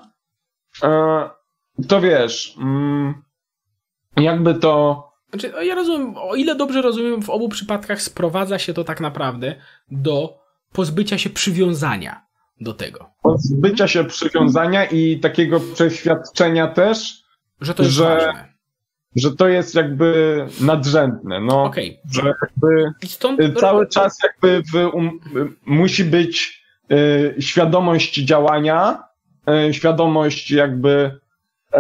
[SPEAKER 2] to wiesz, jakby to...
[SPEAKER 1] Znaczy, ja rozumiem, o ile dobrze rozumiem, w obu przypadkach sprowadza się to tak naprawdę do pozbycia się przywiązania do tego.
[SPEAKER 2] Pozbycia się przywiązania i takiego przeświadczenia też,
[SPEAKER 1] że to jest
[SPEAKER 2] że,
[SPEAKER 1] ważne.
[SPEAKER 2] Że to jest jakby nadrzędne. No,
[SPEAKER 1] okay.
[SPEAKER 2] Że jakby
[SPEAKER 1] I stąd...
[SPEAKER 2] cały czas jakby w, um, musi być y, świadomość działania, y, świadomość jakby y,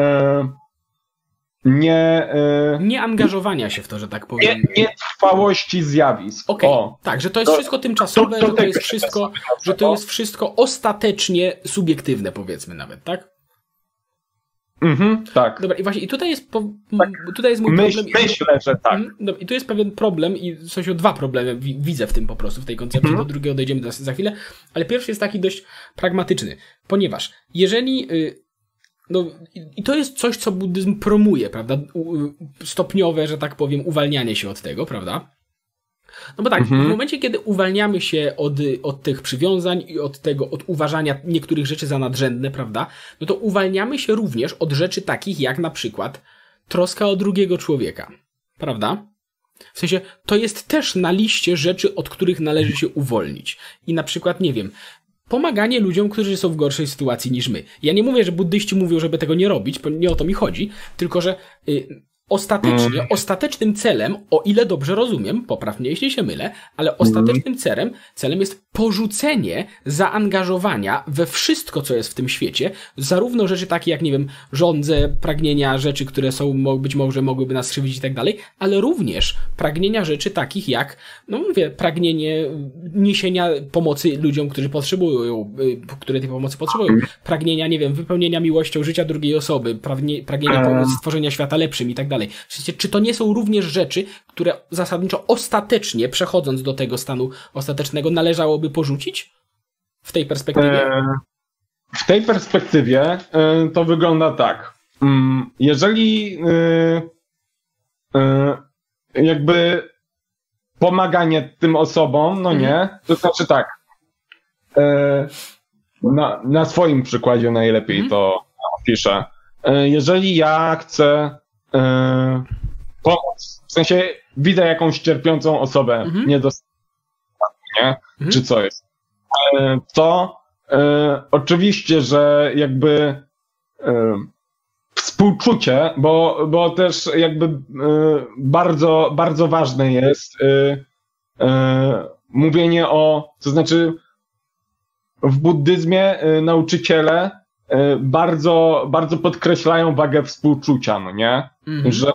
[SPEAKER 2] nie... Y,
[SPEAKER 1] nie angażowania się w to, że tak powiem.
[SPEAKER 2] Nie, nie trwałości zjawisk.
[SPEAKER 1] Okej, okay. Tak, że to jest to, wszystko tymczasowe, to, to, że to jest wszystko, że to jest wszystko ostatecznie subiektywne, powiedzmy nawet, tak?
[SPEAKER 2] Mhm, tak.
[SPEAKER 1] Dobra, i właśnie, i tutaj jest, po, tak. tutaj jest mój
[SPEAKER 2] Myśl,
[SPEAKER 1] problem.
[SPEAKER 2] Myślę, że tak.
[SPEAKER 1] Dobra, i tu jest pewien problem, i w sensie dwa problemy widzę w tym po prostu, w tej koncepcji, mhm. do drugiego dojdziemy za, za chwilę, ale pierwszy jest taki dość pragmatyczny, ponieważ jeżeli, no i to jest coś, co buddyzm promuje, prawda, stopniowe, że tak powiem, uwalnianie się od tego, prawda? No bo tak, mhm. w momencie, kiedy uwalniamy się od, od tych przywiązań i od tego, od uważania niektórych rzeczy za nadrzędne, prawda, no to uwalniamy się również od rzeczy takich jak na przykład troska o drugiego człowieka, prawda? W sensie, to jest też na liście rzeczy, od których należy się uwolnić. I na przykład, nie wiem, pomaganie ludziom, którzy są w gorszej sytuacji niż my. Ja nie mówię, że buddyści mówią, żeby tego nie robić, nie o to mi chodzi, tylko że... Yy, Ostatecznie, mm. ostatecznym celem, o ile dobrze rozumiem, popraw mnie jeśli się mylę, ale ostatecznym mm. celem, celem jest porzucenie zaangażowania we wszystko, co jest w tym świecie, zarówno rzeczy takie jak, nie wiem, żądze, pragnienia rzeczy, które są, być może mogłyby nas skrzywdzić i tak dalej, ale również pragnienia rzeczy takich jak, no mówię, pragnienie niesienia pomocy ludziom, którzy potrzebują, które tej pomocy potrzebują, pragnienia, nie wiem, wypełnienia miłością życia drugiej osoby, pragnie, pragnienia stworzenia świata lepszym i tak dalej. Czy to nie są również rzeczy, które zasadniczo ostatecznie, przechodząc do tego stanu ostatecznego, należałoby porzucić? W tej perspektywie?
[SPEAKER 2] W tej perspektywie to wygląda tak. Jeżeli jakby pomaganie tym osobom, no nie, to znaczy tak, na, na swoim przykładzie najlepiej mm. to opiszę. Jeżeli ja chcę pomóc, w sensie widzę jakąś cierpiącą osobę, mm-hmm. niedostatnie, mm-hmm. czy coś, to e, oczywiście, że jakby e, współczucie, bo, bo też jakby e, bardzo, bardzo ważne jest e, e, mówienie o, to znaczy w buddyzmie e, nauczyciele e, bardzo, bardzo podkreślają wagę współczucia, no nie? Mm-hmm. Że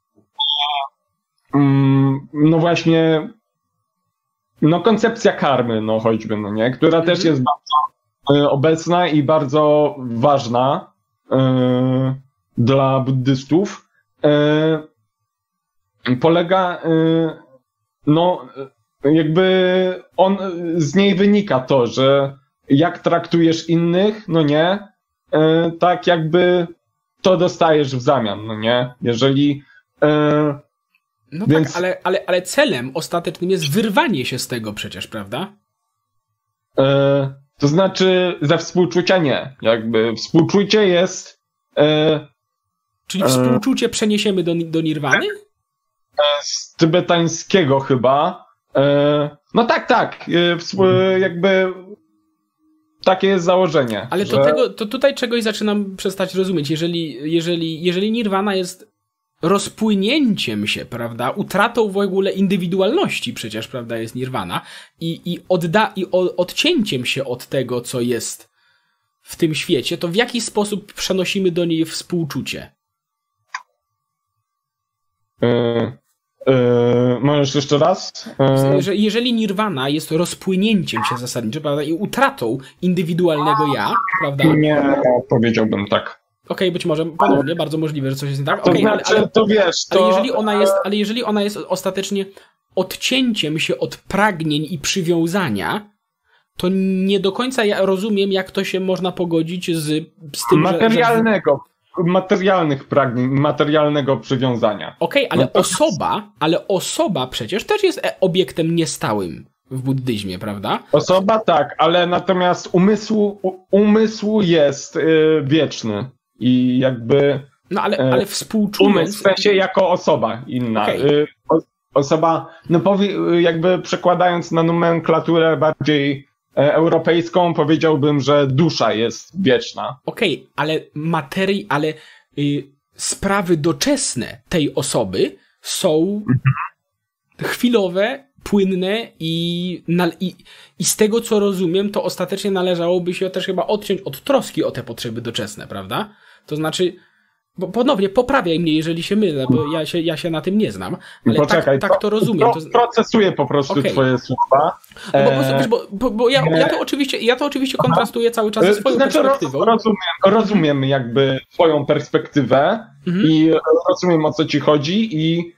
[SPEAKER 2] mm, no właśnie no koncepcja karmy, no choćby, no nie? Która mm-hmm. też jest bardzo e, obecna i bardzo ważna e, dla buddystów. E, polega e, no jakby on, z niej wynika to, że jak traktujesz innych, no nie, e, tak jakby to dostajesz w zamian, no nie? Jeżeli... E,
[SPEAKER 1] no
[SPEAKER 2] więc...
[SPEAKER 1] tak, ale, ale, ale celem ostatecznym jest wyrwanie się z tego przecież, prawda?
[SPEAKER 2] E, to znaczy ze współczucia nie. Jakby współczucie jest... E,
[SPEAKER 1] Czyli współczucie e, przeniesiemy do, do nirwany?
[SPEAKER 2] Z tybetańskiego chyba. E, no tak, tak. E, współ, jakby... Takie jest założenie.
[SPEAKER 1] Ale to,
[SPEAKER 2] że...
[SPEAKER 1] tego, to tutaj czegoś zaczynam przestać rozumieć. Jeżeli, jeżeli, jeżeli nirwana jest rozpłynięciem się, prawda, utratą w ogóle indywidualności przecież, prawda, jest nirwana i, i, odda, i o, odcięciem się od tego, co jest w tym świecie, to w jaki sposób przenosimy do niej współczucie?
[SPEAKER 2] Yy, yy, możesz jeszcze raz? Yy.
[SPEAKER 1] Że jeżeli nirwana jest rozpłynięciem się zasadniczo, prawda, i utratą indywidualnego ja, prawda?
[SPEAKER 2] Nie, powiedziałbym tak.
[SPEAKER 1] Okej, okay, być może ponownie, bardzo możliwe, że coś jest nie tak.
[SPEAKER 2] To
[SPEAKER 1] okay,
[SPEAKER 2] znaczy,
[SPEAKER 1] ale, ale,
[SPEAKER 2] to wiesz, to...
[SPEAKER 1] ale jeżeli ona jest, ale jeżeli ona jest ostatecznie odcięciem się od pragnień i przywiązania, to nie do końca ja rozumiem, jak to się można pogodzić z, z tym,
[SPEAKER 2] materialnego, że, że... materialnych pragnień, materialnego przywiązania.
[SPEAKER 1] Okej, okay, ale
[SPEAKER 2] no to...
[SPEAKER 1] osoba, ale osoba przecież też jest obiektem niestałym w buddyzmie, prawda?
[SPEAKER 2] Osoba tak, ale natomiast umysł, umysł jest yy, wieczny i jakby...
[SPEAKER 1] No ale, ale współczując...
[SPEAKER 2] Umysł w sensie jako osoba inna.
[SPEAKER 1] Okay.
[SPEAKER 2] Yy, osoba, no powie, jakby przekładając na nomenklaturę bardziej europejską, powiedziałbym, że dusza jest wieczna.
[SPEAKER 1] Okej, okay, ale materii, ale y, sprawy doczesne tej osoby są chwilowe, płynne i, na, i, i z tego, co rozumiem, to ostatecznie należałoby się też chyba odciąć od troski o te potrzeby doczesne, prawda? To znaczy, bo ponownie poprawiaj mnie, jeżeli się mylę, bo ja się, ja się na tym nie znam, ale
[SPEAKER 2] Poczekaj,
[SPEAKER 1] tak, tak to rozumiem.
[SPEAKER 2] Pro, procesuję po prostu okay. twoje słowa.
[SPEAKER 1] No bo, bo, bo, bo ja, ja, to oczywiście, ja to oczywiście kontrastuję cały czas ze swoją znaczy, perspektywą.
[SPEAKER 2] Rozumiem, rozumiem jakby twoją perspektywę mhm. i rozumiem, o co ci chodzi i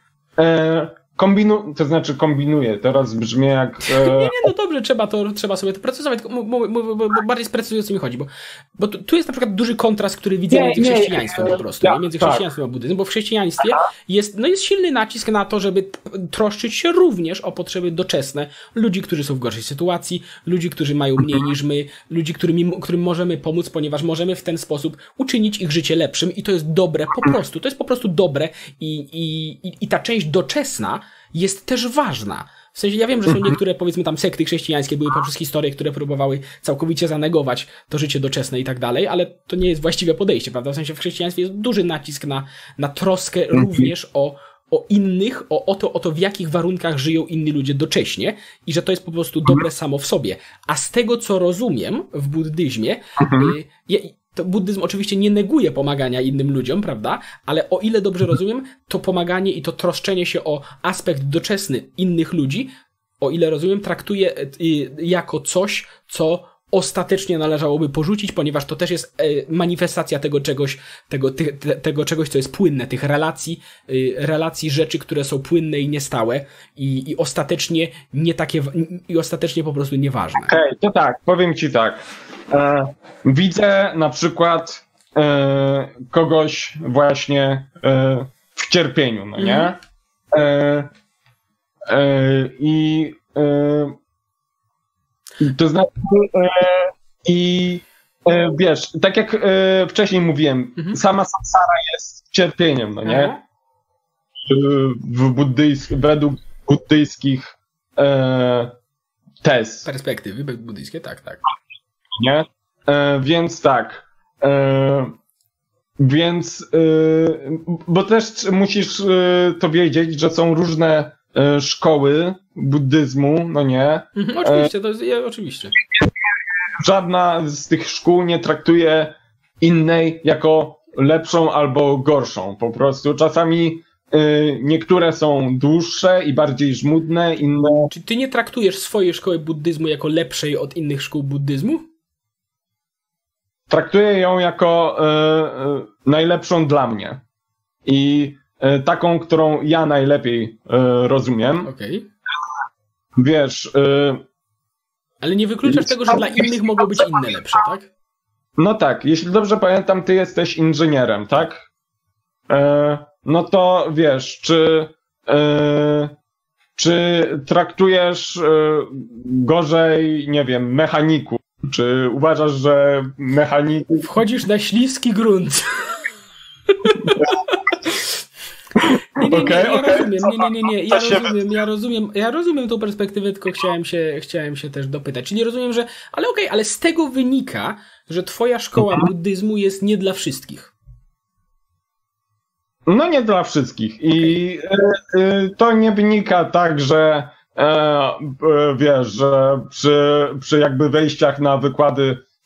[SPEAKER 2] e, kombinu, to znaczy kombinuję, teraz brzmi jak... E...
[SPEAKER 1] nie, nie, no dobrze, trzeba, to, trzeba sobie to procesować, tylko m- m- m- m- bardziej sprecyzuję, o co mi chodzi, bo, bo tu, tu jest na przykład duży kontrast, który widzę nie, między chrześcijaństwem nie, po prostu, ja, między chrześcijaństwem tak. a buddyzmem, bo w chrześcijaństwie jest, no jest silny nacisk na to, żeby troszczyć się również o potrzeby doczesne ludzi, którzy są w gorszej sytuacji, ludzi, którzy mają mniej niż my, ludzi, którym, którym możemy pomóc, ponieważ możemy w ten sposób uczynić ich życie lepszym i to jest dobre po prostu, to jest po prostu dobre i, i, i, i ta część doczesna jest też ważna. W sensie ja wiem, że są niektóre, powiedzmy tam sekty chrześcijańskie były poprzez historie, które próbowały całkowicie zanegować to życie doczesne i tak dalej, ale to nie jest właściwe podejście, prawda? W sensie w chrześcijaństwie jest duży nacisk na, na troskę również o, o innych, o, o, to, o to, w jakich warunkach żyją inni ludzie docześnie i że to jest po prostu dobre samo w sobie. A z tego, co rozumiem w buddyzmie, y, ja, to buddyzm oczywiście nie neguje pomagania innym ludziom, prawda? Ale o ile dobrze rozumiem, to pomaganie i to troszczenie się o aspekt doczesny innych ludzi, o ile rozumiem, traktuje jako coś, co ostatecznie należałoby porzucić, ponieważ to też jest manifestacja tego czegoś, tego, ty, tego czegoś, co jest płynne, tych relacji, relacji rzeczy, które są płynne i niestałe i, i ostatecznie nie takie, i ostatecznie po prostu nieważne.
[SPEAKER 2] Okej, okay, to tak, powiem ci tak. E, widzę na przykład e, kogoś właśnie e, w cierpieniu, no nie? Mm. E, e, I e, to znaczy e, i e, wiesz, tak jak e, wcześniej mówiłem, mm-hmm. sama samsara jest cierpieniem, no nie? Mm. W buddyjsk, według buddyjskich e, tez.
[SPEAKER 1] Perspektywy buddyjskie, tak, tak.
[SPEAKER 2] Nie? E, więc tak. E, więc, e, bo też musisz e, to wiedzieć, że są różne e, szkoły buddyzmu, no nie?
[SPEAKER 1] Mhm, oczywiście, to jest, ja, oczywiście.
[SPEAKER 2] Żadna z tych szkół nie traktuje innej jako lepszą albo gorszą. Po prostu czasami e, niektóre są dłuższe i bardziej żmudne, inne...
[SPEAKER 1] Czy ty nie traktujesz swojej szkoły buddyzmu jako lepszej od innych szkół buddyzmu?
[SPEAKER 2] Traktuję ją jako e, e, najlepszą dla mnie i e, taką, którą ja najlepiej e, rozumiem.
[SPEAKER 1] Okej. Okay.
[SPEAKER 2] Wiesz... E,
[SPEAKER 1] Ale nie wykluczasz tego, że dla innych mogą być inne lepsze, tak?
[SPEAKER 2] No tak, jeśli dobrze pamiętam, ty jesteś inżynierem, tak? E, no to wiesz, czy... E, czy traktujesz e, gorzej, nie wiem, mechaników? Czy uważasz, że mechaników...
[SPEAKER 1] Wchodzisz na śliski grunt. Nie, nie, nie, okay, ja okay. rozumiem, nie, nie, nie, nie, ja rozumiem, ja rozumiem, ja rozumiem tą perspektywę, tylko chciałem się, chciałem się też dopytać. Czyli rozumiem, że, ale okej, okay, ale z tego wynika, że twoja szkoła mhm. buddyzmu jest nie dla wszystkich.
[SPEAKER 2] No nie dla wszystkich i okay. y, y, to nie wynika tak, że E, wiesz, że przy, przy jakby wejściach na wykłady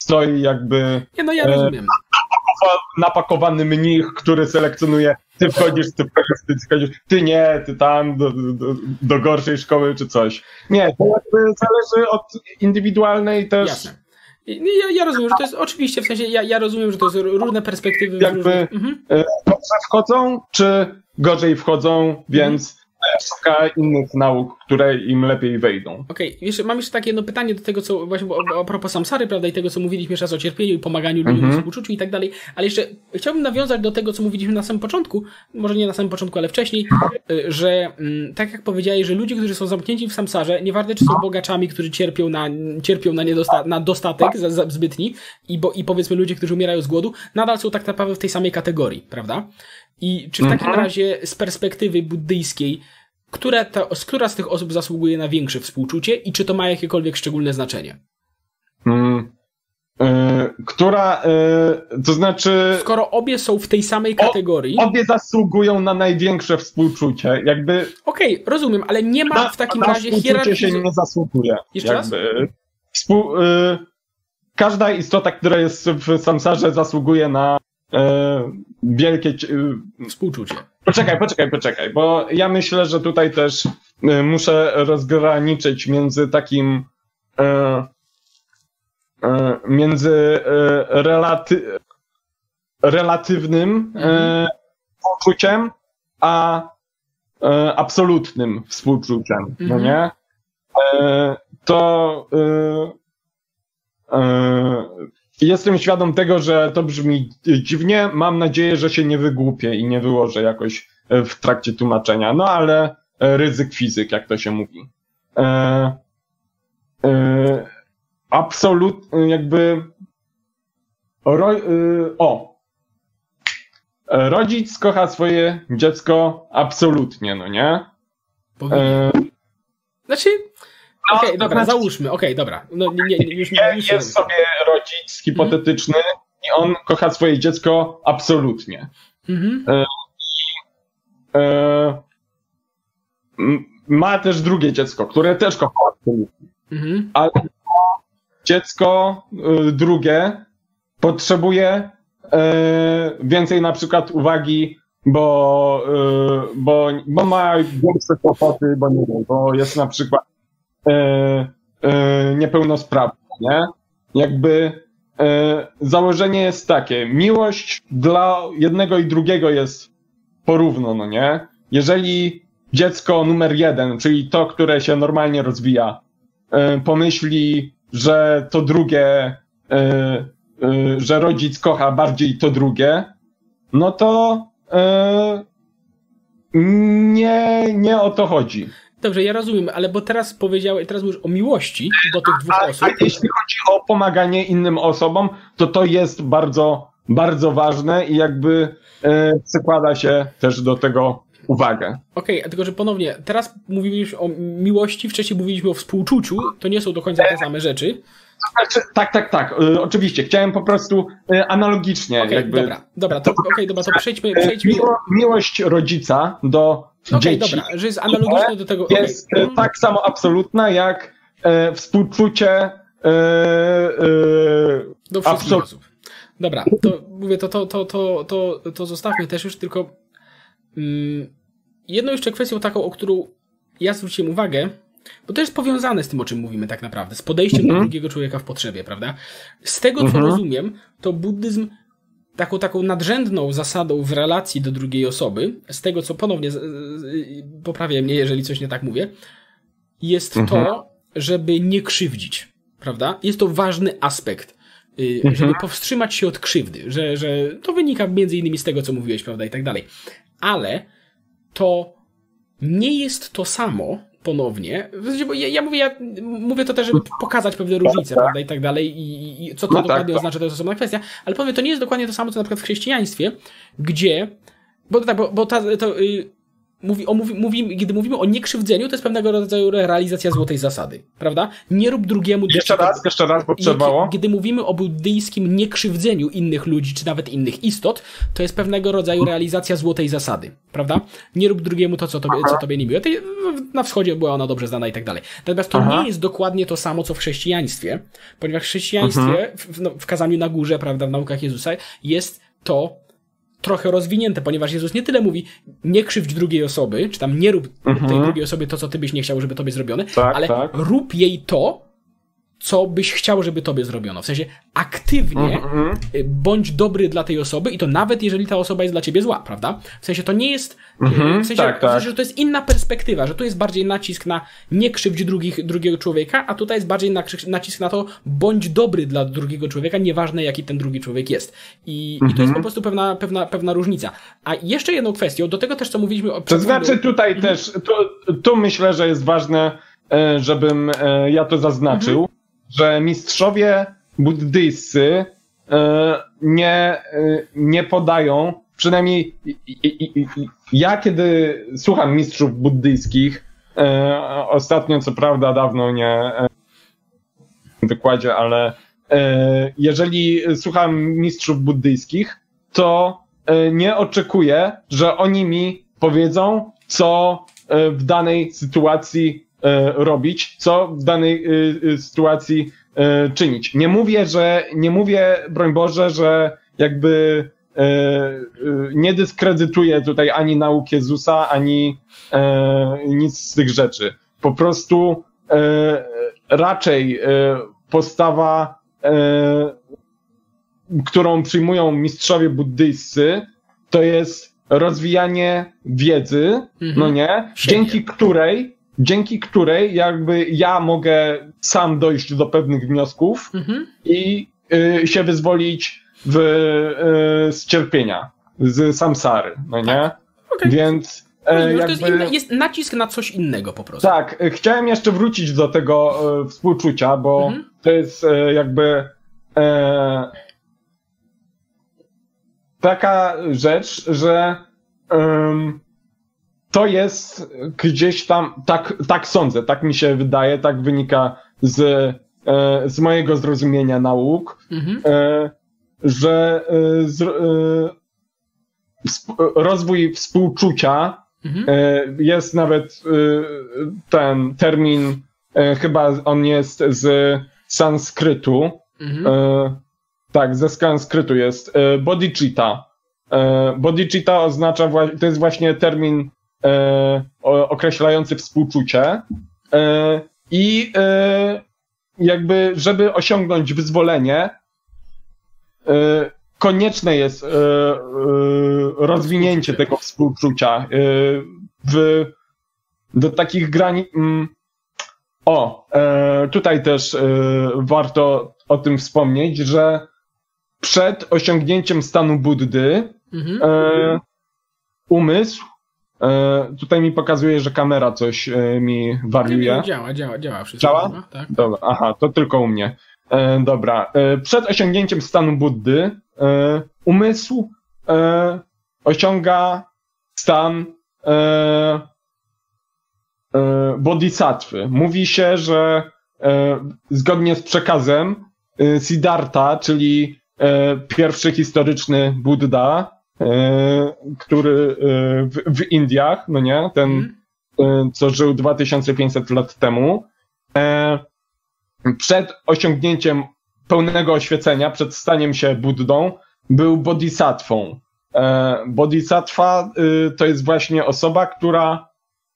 [SPEAKER 2] stoi jakby
[SPEAKER 1] Nie, no ja rozumiem.
[SPEAKER 2] napakowany mnich, który selekcjonuje, ty wchodzisz, ty wchodzisz, ty wchodzisz, ty nie, ty tam do, do, do gorszej szkoły czy coś. Nie, to jakby zależy od indywidualnej też...
[SPEAKER 1] Jasne. Ja, ja rozumiem, że to jest oczywiście, w sensie ja, ja rozumiem, że to jest różne perspektywy.
[SPEAKER 2] Jakby
[SPEAKER 1] różnych... mhm.
[SPEAKER 2] dobrze wchodzą, czy gorzej wchodzą, więc mhm. szuka innych nauk, które im lepiej wejdą.
[SPEAKER 1] Okej, okay. Mam jeszcze takie jedno pytanie do tego, co właśnie a propos samsary, prawda, i tego, co mówiliśmy jeszcze raz o cierpieniu i pomaganiu ludziom, mhm. współczuciu i tak dalej, ale jeszcze chciałbym nawiązać do tego, co mówiliśmy na samym początku, może nie na samym początku, ale wcześniej, że tak jak powiedziałeś, że ludzie, którzy są zamknięci w samsarze, nieważne czy są bogaczami, którzy cierpią na, cierpią na, niedosta- na dostatek za, za zbytni i, bo, i powiedzmy ludzie, którzy umierają z głodu, nadal są tak naprawdę w tej samej kategorii, prawda? I czy w takim mhm. razie z perspektywy buddyjskiej Która, ta, która z tych osób zasługuje na większe współczucie i czy to ma jakiekolwiek szczególne znaczenie?
[SPEAKER 2] Hmm. Yy, która, yy, to znaczy...
[SPEAKER 1] Skoro obie są w tej samej kategorii...
[SPEAKER 2] O, obie zasługują na największe współczucie, jakby...
[SPEAKER 1] Okej, okay, rozumiem, ale nie ma
[SPEAKER 2] na,
[SPEAKER 1] w takim
[SPEAKER 2] na
[SPEAKER 1] razie hierarchii...
[SPEAKER 2] się nie zasługuje.
[SPEAKER 1] Jeszcze
[SPEAKER 2] jakby.
[SPEAKER 1] raz?
[SPEAKER 2] Współ, yy, każda istota, która jest w samsarze, zasługuje na yy, wielkie... Yy,
[SPEAKER 1] współczucie.
[SPEAKER 2] Poczekaj, poczekaj, poczekaj, bo ja myślę, że tutaj też y, muszę rozgraniczyć między takim y, y, między y, relaty, relatywnym y, współczuciem, a y, absolutnym współczuciem, mm-hmm. no nie? Y, to y, y, jestem świadom tego, że to brzmi dziwnie. Mam nadzieję, że się nie wygłupię i nie wyłożę jakoś w trakcie tłumaczenia. No ale ryzyk fizyk, jak to się mówi. E, e, absolutnie jakby ro, e, o rodzic kocha swoje dziecko absolutnie, no nie?
[SPEAKER 1] E, znaczy Okej, okay, dobra, znaczy, załóżmy, okej, okay, dobra. No, nie, nie, już nie,
[SPEAKER 2] jest jest sobie rodzic hipotetyczny mm. i on kocha swoje dziecko absolutnie. Mm-hmm. E, e, ma też drugie dziecko, które też kocha absolutnie. Mm-hmm. Ale dziecko y, drugie potrzebuje y, więcej na przykład uwagi, bo, y, bo, bo ma gorsze kłopoty, bo nie wiem, bo jest na przykład E, e, niepełnosprawne, nie? Jakby e, założenie jest takie, miłość dla jednego i drugiego jest porówno, no nie? Jeżeli dziecko numer jeden, czyli to, które się normalnie rozwija, e, pomyśli, że to drugie, e, e, że rodzic kocha bardziej to drugie, no to e, nie, nie o to chodzi.
[SPEAKER 1] Dobrze, ja rozumiem, ale bo teraz powiedziałeś, teraz mówisz o miłości do tych dwóch
[SPEAKER 2] a,
[SPEAKER 1] osób.
[SPEAKER 2] A jeśli chodzi o pomaganie innym osobom, to to jest bardzo, bardzo ważne i jakby e, przykłada się też do tego uwagę.
[SPEAKER 1] Okej, okay, tylko że ponownie, teraz mówiliśmy o miłości, wcześniej mówiliśmy o współczuciu, to nie są do końca te same rzeczy.
[SPEAKER 2] Znaczy, tak, tak, tak, e, oczywiście, chciałem po prostu e, analogicznie.
[SPEAKER 1] Okay,
[SPEAKER 2] jakby,
[SPEAKER 1] dobra, dobra, to, okay, dobra, to przejdźmy... przejdźmy...
[SPEAKER 2] Miło, miłość rodzica do
[SPEAKER 1] Okej, okay,
[SPEAKER 2] dzieci
[SPEAKER 1] dobra, że jest analogiczne do tego...
[SPEAKER 2] Jest okay. tak samo absolutna, jak e, współczucie e, e,
[SPEAKER 1] do wszystkich absol- osób. Dobra, to mówię, to, to, to, to, to, to zostawmy też już, tylko mm, jedną jeszcze kwestią taką, o którą ja zwróciłem uwagę, bo to jest powiązane z tym, o czym mówimy tak naprawdę, z podejściem mm-hmm. do drugiego człowieka w potrzebie, prawda? Z tego, co mm-hmm. rozumiem, to buddyzm taką taką nadrzędną zasadą w relacji do drugiej osoby, z tego, co ponownie poprawię mnie, jeżeli coś nie tak mówię, jest mm-hmm. to, żeby nie krzywdzić, prawda? Jest to ważny aspekt, mm-hmm. żeby powstrzymać się od krzywdy, że, że to wynika między innymi z tego, co mówiłeś, prawda, i tak dalej. Ale to nie jest to samo, ponownie, bo ja, ja, mówię, ja mówię to też, żeby pokazać pewne różnice, prawda, i tak dalej, i, i co to no dokładnie tak, oznacza, to jest osobna kwestia, ale powiem, to nie jest dokładnie to samo, co na przykład w chrześcijaństwie, gdzie, bo, tak, bo, bo ta, to, y, mówi, o, mówi, mówi, kiedy mówimy o niekrzywdzeniu, to jest pewnego rodzaju realizacja złotej zasady, prawda? Nie rób drugiemu...
[SPEAKER 2] Jeszcze raz, jeszcze raz, bo przerwało.
[SPEAKER 1] Kiedy mówimy o buddyjskim niekrzywdzeniu innych ludzi, czy nawet innych istot, to jest pewnego rodzaju realizacja złotej zasady, prawda? Nie rób drugiemu to, co tobie, co tobie nie miłe. Na wschodzie była ona dobrze znana i tak dalej. Natomiast to Aha. nie jest dokładnie to samo, co w chrześcijaństwie, ponieważ w chrześcijaństwie, w, no, w kazaniu na górze, prawda, w naukach Jezusa, jest to trochę rozwinięte, ponieważ Jezus nie tyle mówi nie krzywdź drugiej osoby, czy tam nie rób mhm. tej drugiej osobie to, co ty byś nie chciał, żeby tobie zrobione, tak, ale tak. rób jej to, co byś chciał, żeby tobie zrobiono. W sensie aktywnie mhm. bądź dobry dla tej osoby i to nawet jeżeli ta osoba jest dla ciebie zła, prawda? W sensie to nie jest, mhm. w sensie, tak, tak. w sensie, że to jest inna perspektywa, że tu jest bardziej nacisk na nie krzywdź drugich, drugiego człowieka, a tutaj jest bardziej nacisk na to bądź dobry dla drugiego człowieka, nieważne jaki ten drugi człowiek jest. I, mhm. i to jest po prostu pewna, pewna, pewna różnica. A jeszcze jedną kwestią, do tego też co mówiliśmy o...
[SPEAKER 2] To znaczy tutaj mhm. też, to, tu myślę, że jest ważne, żebym ja to zaznaczył, mhm. że mistrzowie buddyjscy e, nie, e, nie podają, przynajmniej i, i, i, ja kiedy słucham mistrzów buddyjskich, e, ostatnio co prawda dawno nie e, w wykładzie, ale e, jeżeli słucham mistrzów buddyjskich, to e, nie oczekuję, że oni mi powiedzą, co e, w danej sytuacji robić, co w danej y, sytuacji y, czynić. Nie mówię, że, nie mówię, broń Boże, że jakby y, y, nie dyskredytuję tutaj ani nauk Jezusa, ani y, nic z tych rzeczy. Po prostu y, raczej y, postawa, y, którą przyjmują mistrzowie buddyjscy, to jest rozwijanie wiedzy, mhm. no nie? Dzięki której dzięki której jakby ja mogę sam dojść do pewnych wniosków mhm. i y, się wyzwolić w, y, z cierpienia, z samsary, no nie? Tak. Okay. Więc
[SPEAKER 1] y, jakby... to jest, inne, jest nacisk na coś innego po prostu.
[SPEAKER 2] Tak, y, chciałem jeszcze wrócić do tego y, współczucia, bo mhm. to jest y, jakby y, taka rzecz, że y, to jest gdzieś tam, tak, tak sądzę, tak mi się wydaje, tak wynika z, e, z mojego zrozumienia nauk, mhm. e, że e, z, e, sp- rozwój współczucia mhm. e, jest nawet e, ten termin, e, chyba on jest z sanskrytu, mhm. e, tak, ze sanskrytu jest e, bodhicitta. E, bodhicitta oznacza, to jest właśnie termin E, określający współczucie e, i e, jakby, żeby osiągnąć wyzwolenie, e, konieczne jest e, e, rozwinięcie tego współczucia e, w, do takich granic. Mm, o, e, tutaj też e, warto o tym wspomnieć, że przed osiągnięciem stanu Buddy mhm. e, umysł E, tutaj mi pokazuje, że kamera coś e, mi wariuje.
[SPEAKER 1] Działa, działa, działa wszystko.
[SPEAKER 2] Działa? Chyba, tak. Dobra, aha, to tylko u mnie. E, dobra. E, przed osiągnięciem stanu Buddy e, umysł e, osiąga stan e, e, bodhisattwy. Mówi się, że e, zgodnie z przekazem e, Siddhartha, czyli e, pierwszy historyczny Buddha, który w, w Indiach, no nie, ten, mm. co żył dwa tysiące pięćset lat temu, przed osiągnięciem pełnego oświecenia, przed staniem się Buddą, był bodhisatwą. Bodhisattva to jest właśnie osoba, która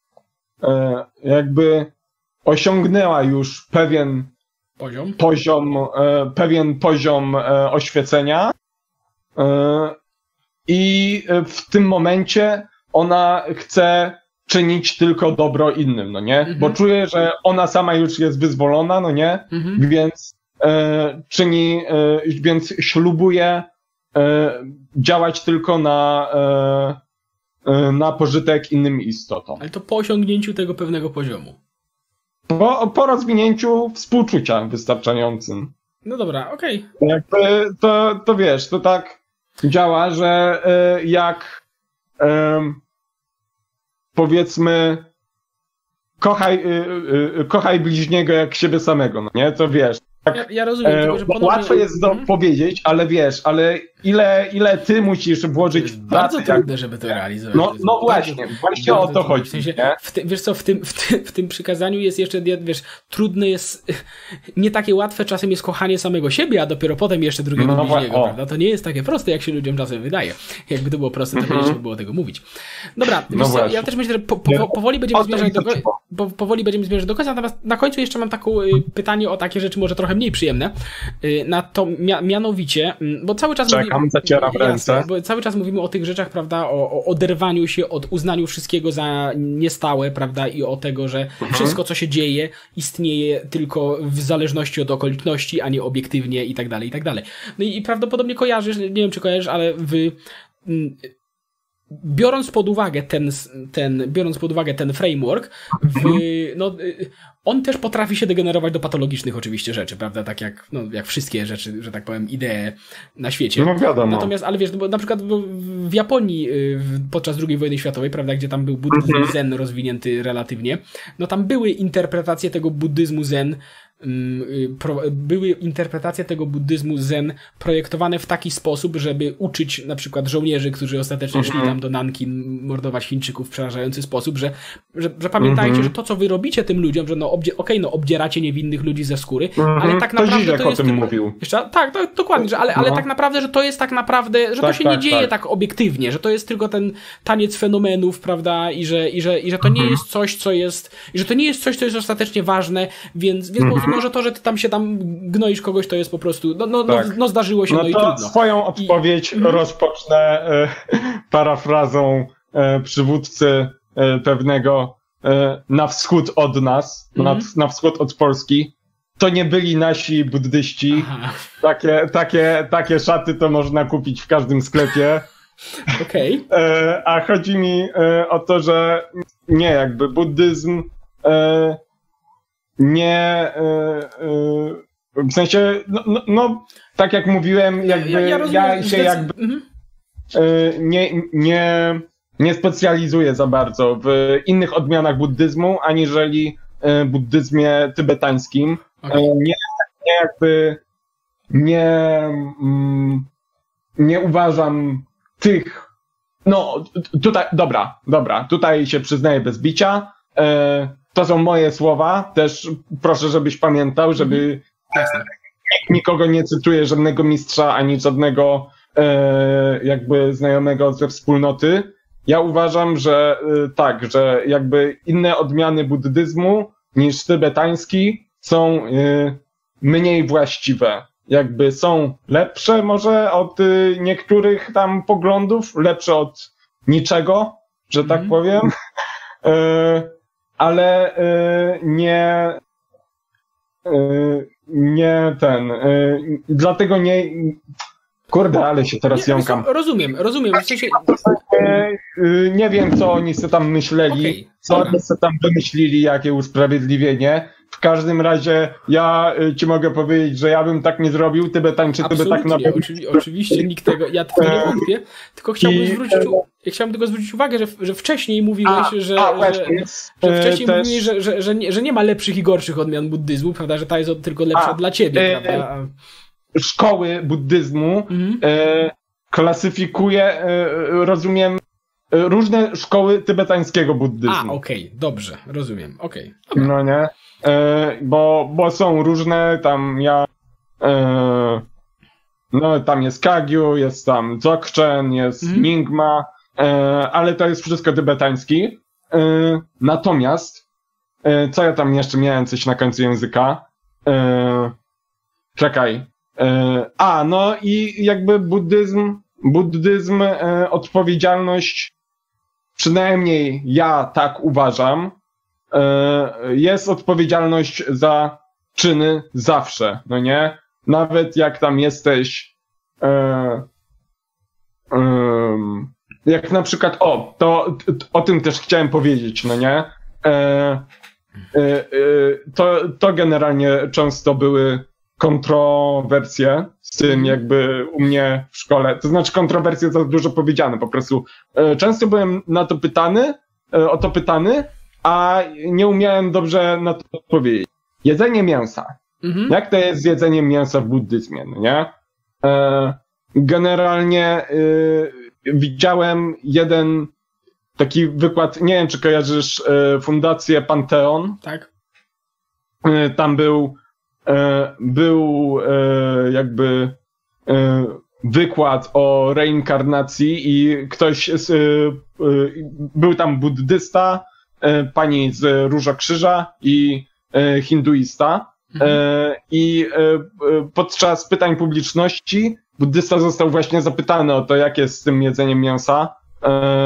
[SPEAKER 2] jakby osiągnęła już pewien
[SPEAKER 1] poziom,
[SPEAKER 2] poziom pewien poziom oświecenia, i w tym momencie ona chce czynić tylko dobro innym, no nie? Mhm. Bo czuje, że ona sama już jest wyzwolona, no nie? Mhm. Więc e, czyni, e, więc ślubuje e, działać tylko na, e, e, na pożytek innym istotom.
[SPEAKER 1] Ale to po osiągnięciu tego pewnego poziomu.
[SPEAKER 2] Po, po rozwinięciu współczucia wystarczającym.
[SPEAKER 1] No dobra, okej. Okay.
[SPEAKER 2] Jakby to, to wiesz, to tak działa, że y, jak y, powiedzmy kochaj, y, y, kochaj bliźniego jak siebie samego, no nie? To wiesz. Tak,
[SPEAKER 1] ja, ja rozumiem,
[SPEAKER 2] e,
[SPEAKER 1] tylko, że ponownie...
[SPEAKER 2] łatwo jest to
[SPEAKER 1] mhm.
[SPEAKER 2] powiedzieć, ale wiesz, ale ile, ile ty musisz włożyć
[SPEAKER 1] jest
[SPEAKER 2] w
[SPEAKER 1] bardzo
[SPEAKER 2] pracę,
[SPEAKER 1] trudne,
[SPEAKER 2] jak...
[SPEAKER 1] żeby to realizować.
[SPEAKER 2] No,
[SPEAKER 1] To jest
[SPEAKER 2] no
[SPEAKER 1] bardzo-
[SPEAKER 2] właśnie, właśnie o to
[SPEAKER 1] trudne.
[SPEAKER 2] chodzi.
[SPEAKER 1] W sensie,
[SPEAKER 2] nie?
[SPEAKER 1] w tym, wiesz co, w tym, w, tym, w tym przykazaniu jest jeszcze, wiesz, trudne jest, nie takie łatwe czasem jest kochanie samego siebie, a dopiero potem jeszcze drugiego
[SPEAKER 2] No,
[SPEAKER 1] bliźniego,
[SPEAKER 2] o.
[SPEAKER 1] prawda? To nie jest takie proste, jak się ludziom czasem wydaje. Jakby to było proste, to
[SPEAKER 2] Mhm.
[SPEAKER 1] nie trzeba było tego mówić. Dobra,
[SPEAKER 2] No
[SPEAKER 1] wiesz co,
[SPEAKER 2] właśnie.
[SPEAKER 1] ja też myślę, że po, po, powoli będziemy
[SPEAKER 2] O to
[SPEAKER 1] zmierzać
[SPEAKER 2] mi
[SPEAKER 1] do końca.
[SPEAKER 2] chodziło.
[SPEAKER 1] Po, powoli będziemy zmierzać do końca, natomiast na końcu jeszcze mam takie pytanie o takie rzeczy może trochę mniej przyjemne. Y, Na to mia, mianowicie, mm, bo cały czas
[SPEAKER 2] Czekam,
[SPEAKER 1] mówi-
[SPEAKER 2] zacieram
[SPEAKER 1] jasne,
[SPEAKER 2] ręce.
[SPEAKER 1] bo cały czas mówimy o tych rzeczach, prawda, o, o oderwaniu się, od uznaniu wszystkiego za niestałe, prawda, i o tego, że wszystko, co się dzieje, istnieje tylko w zależności od okoliczności, a nie obiektywnie i tak dalej, i tak dalej. No i, i prawdopodobnie kojarzysz, nie wiem, czy kojarzysz, ale w... mm, biorąc pod uwagę ten, ten, biorąc pod uwagę ten framework, w, no, y, on też potrafi się degenerować do patologicznych oczywiście rzeczy, prawda, tak jak, no, jak wszystkie rzeczy, że tak powiem, idee na świecie.
[SPEAKER 2] No wiadomo.
[SPEAKER 1] Natomiast, ale wiesz, bo na przykład w, w Japonii y, w- podczas drugiej wojny światowej, prawda, gdzie tam był buddyzm zen rozwinięty relatywnie, no tam były interpretacje tego buddyzmu zen mm, y, pro, były interpretacje tego buddyzmu zen projektowane w taki sposób, żeby uczyć na przykład żołnierzy, którzy ostatecznie szli tam do Nankin mordować Chińczyków w przerażający sposób, że, że, że pamiętajcie,
[SPEAKER 2] Mhm.
[SPEAKER 1] że to, co wy robicie tym ludziom, że no obdzie, okej, no obdzieracie niewinnych ludzi ze skóry, ale tak
[SPEAKER 2] To
[SPEAKER 1] naprawdę
[SPEAKER 2] Zizek
[SPEAKER 1] to
[SPEAKER 2] o
[SPEAKER 1] jest
[SPEAKER 2] tym
[SPEAKER 1] tylko...
[SPEAKER 2] mówił.
[SPEAKER 1] Jeszcze, tak, to, dokładnie, że, ale, ale
[SPEAKER 2] No.
[SPEAKER 1] tak naprawdę, że to jest tak naprawdę, że to
[SPEAKER 2] Tak,
[SPEAKER 1] się nie
[SPEAKER 2] tak,
[SPEAKER 1] dzieje
[SPEAKER 2] tak.
[SPEAKER 1] tak obiektywnie, że to jest tylko ten taniec fenomenów, prawda, i że, i że, i że to nie jest coś, co jest, i że to nie jest coś, co jest ostatecznie ważne, więc, więc po prostu, no, że to, że ty tam się tam gnoisz kogoś, to jest po prostu, no, no, no,
[SPEAKER 2] Tak.
[SPEAKER 1] no zdarzyło się, no,
[SPEAKER 2] No
[SPEAKER 1] i
[SPEAKER 2] to
[SPEAKER 1] trudno.
[SPEAKER 2] swoją odpowiedź
[SPEAKER 1] Mhm.
[SPEAKER 2] rozpocznę e, parafrazą e, przywódcy e, pewnego e, na wschód od nas,
[SPEAKER 1] Mhm.
[SPEAKER 2] na, na wschód od Polski. To nie byli nasi buddyści.
[SPEAKER 1] Aha,
[SPEAKER 2] Takie, takie, takie szaty to można kupić w każdym sklepie.
[SPEAKER 1] okej.
[SPEAKER 2] E, a chodzi mi e, o to, że nie, jakby buddyzm e, nie e, e, w sensie, no, no, no tak jak mówiłem, jakby
[SPEAKER 1] Ja,
[SPEAKER 2] ja,
[SPEAKER 1] ja rozumiem,
[SPEAKER 2] się
[SPEAKER 1] zdecy-
[SPEAKER 2] jakby
[SPEAKER 1] mhm.
[SPEAKER 2] e, nie, nie, nie specjalizuję za bardzo w innych odmianach buddyzmu, aniżeli e, buddyzmie tybetańskim. E,
[SPEAKER 1] Okej.
[SPEAKER 2] nie, nie jakby nie, mm, nie uważam tych. No, t- tutaj, dobra, dobra, tutaj się przyznaję bez bicia. E, to są moje słowa, też proszę, żebyś pamiętał, żeby
[SPEAKER 1] Jasne.
[SPEAKER 2] nikogo nie cytuję, żadnego mistrza, ani żadnego e, jakby znajomego ze wspólnoty. Ja uważam, że e, tak, że jakby inne odmiany buddyzmu niż tybetański są e, mniej właściwe. Jakby są lepsze może od y, niektórych tam poglądów, lepsze od niczego, że tak
[SPEAKER 1] Mhm.
[SPEAKER 2] powiem, y, ale y, nie y, nie ten, y, dlatego nie kurde, ale się teraz
[SPEAKER 1] Nie,
[SPEAKER 2] jąkam.
[SPEAKER 1] rozumiem, rozumiem, w sensie,
[SPEAKER 2] Y, y, nie wiem, co oni sobie tam myśleli,
[SPEAKER 1] Okej,
[SPEAKER 2] co
[SPEAKER 1] dobra.
[SPEAKER 2] oni sobie tam wymyślili, jakie usprawiedliwienie. W każdym razie ja y, ci mogę powiedzieć, że ja bym tak nie zrobił, Tybetańczycy by tak na
[SPEAKER 1] absolutnie,
[SPEAKER 2] pewno.
[SPEAKER 1] oczywi- oczywiście nikt tego, ja w to nie wątpię, tylko chciałbym
[SPEAKER 2] I-
[SPEAKER 1] zwrócić, u- ja chciałbym tylko zwrócić uwagę, że, że wcześniej mówiłeś,
[SPEAKER 2] A,
[SPEAKER 1] że,
[SPEAKER 2] a,
[SPEAKER 1] że,
[SPEAKER 2] właśnie,
[SPEAKER 1] że
[SPEAKER 2] y,
[SPEAKER 1] wcześniej
[SPEAKER 2] też-
[SPEAKER 1] mówiłeś, że, że, że, nie, że nie ma lepszych i gorszych odmian buddyzmu, prawda, że ta jest tylko lepsza
[SPEAKER 2] A,
[SPEAKER 1] dla ciebie,
[SPEAKER 2] y,
[SPEAKER 1] prawda? A-
[SPEAKER 2] Szkoły buddyzmu
[SPEAKER 1] Mhm.
[SPEAKER 2] y, klasyfikuje, y, rozumiem, y, różne szkoły tybetańskiego buddyzmu.
[SPEAKER 1] A, okej, dobrze, rozumiem, okej. Dobra.
[SPEAKER 2] No nie? E, bo, bo są różne, tam ja. E, no, tam jest Kagyu, jest tam Dzogchen, jest
[SPEAKER 1] Mhm.
[SPEAKER 2] Nyingma, e, ale to jest wszystko tybetański. E, natomiast, e, co ja tam jeszcze miałem coś na końcu języka? E, czekaj. E, a, no i jakby buddyzm, buddyzm, e, odpowiedzialność, przynajmniej ja tak uważam, e, jest odpowiedzialność za czyny zawsze, no nie? Nawet jak tam jesteś, e, em, jak na przykład, o, to, t- o tym też chciałem powiedzieć, no nie? E, e, e, to, to generalnie często były kontrowersje z tym jakby u mnie w szkole, to znaczy kontrowersje to dużo powiedziane, po prostu e, często byłem na to pytany, o to pytany, a nie umiałem dobrze na to odpowiedzieć. Jedzenie mięsa. Mhm. Jak to jest z jedzeniem mięsa w buddyzmie, no nie? E, generalnie y, widziałem jeden taki wykład, nie wiem czy kojarzysz y, fundację Panteon.
[SPEAKER 1] Tak.
[SPEAKER 2] Y, tam był y, był y, jakby y, wykład o reinkarnacji i ktoś z, y, y, był tam buddysta, y, pani z Różokrzyża i y, hinduista. Mhm. Y, I y, podczas pytań publiczności buddysta został właśnie zapytany o to, jak jest z tym jedzeniem mięsa. Y,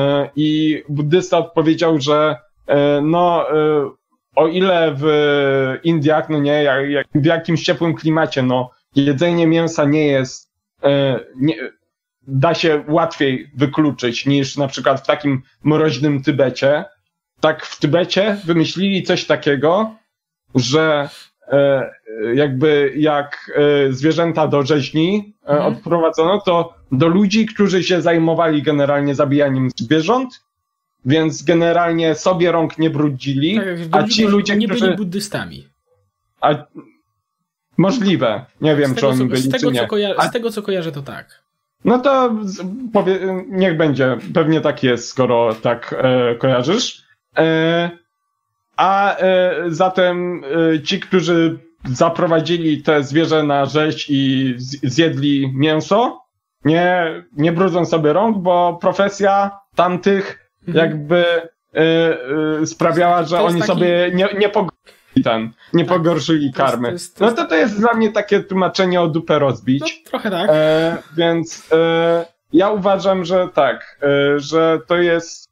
[SPEAKER 2] I buddysta odpowiedział, że y, no y, o ile w Indiach, no nie, jak, jak w jakimś ciepłym klimacie, no jedzenie mięsa nie jest Nie, da się łatwiej wykluczyć niż na przykład w takim mroźnym Tybecie. Tak w Tybecie wymyślili coś takiego, że e, jakby jak e, zwierzęta do rzeźni e, mhm. odprowadzono, to do ludzi, którzy się zajmowali generalnie zabijaniem zwierząt, więc generalnie sobie rąk nie brudzili,
[SPEAKER 1] tak,
[SPEAKER 2] a ci ludzie,
[SPEAKER 1] nie
[SPEAKER 2] którzy...
[SPEAKER 1] byli buddystami.
[SPEAKER 2] A, Możliwe. Nie wiem,
[SPEAKER 1] z
[SPEAKER 2] czy
[SPEAKER 1] tego,
[SPEAKER 2] oni
[SPEAKER 1] co,
[SPEAKER 2] byli,
[SPEAKER 1] z tego,
[SPEAKER 2] czy nie.
[SPEAKER 1] Co koja-
[SPEAKER 2] A...
[SPEAKER 1] Z tego, co kojarzę, to tak.
[SPEAKER 2] No to powie... niech będzie. Pewnie tak jest, skoro tak e, kojarzysz. E, a e, zatem e, ci, którzy zaprowadzili te zwierzę na rzeź i zjedli mięso, nie, nie brudzą sobie rąk, bo profesja tamtych mhm. jakby e, e, sprawiała, że oni taki... sobie nie, nie pog... ten, nie tak, pogorszyli karmy. To jest, to jest, to jest... No to to jest dla mnie takie tłumaczenie o dupę rozbić.
[SPEAKER 1] No, trochę tak.
[SPEAKER 2] E, więc e, ja uważam, że tak, e, że to jest,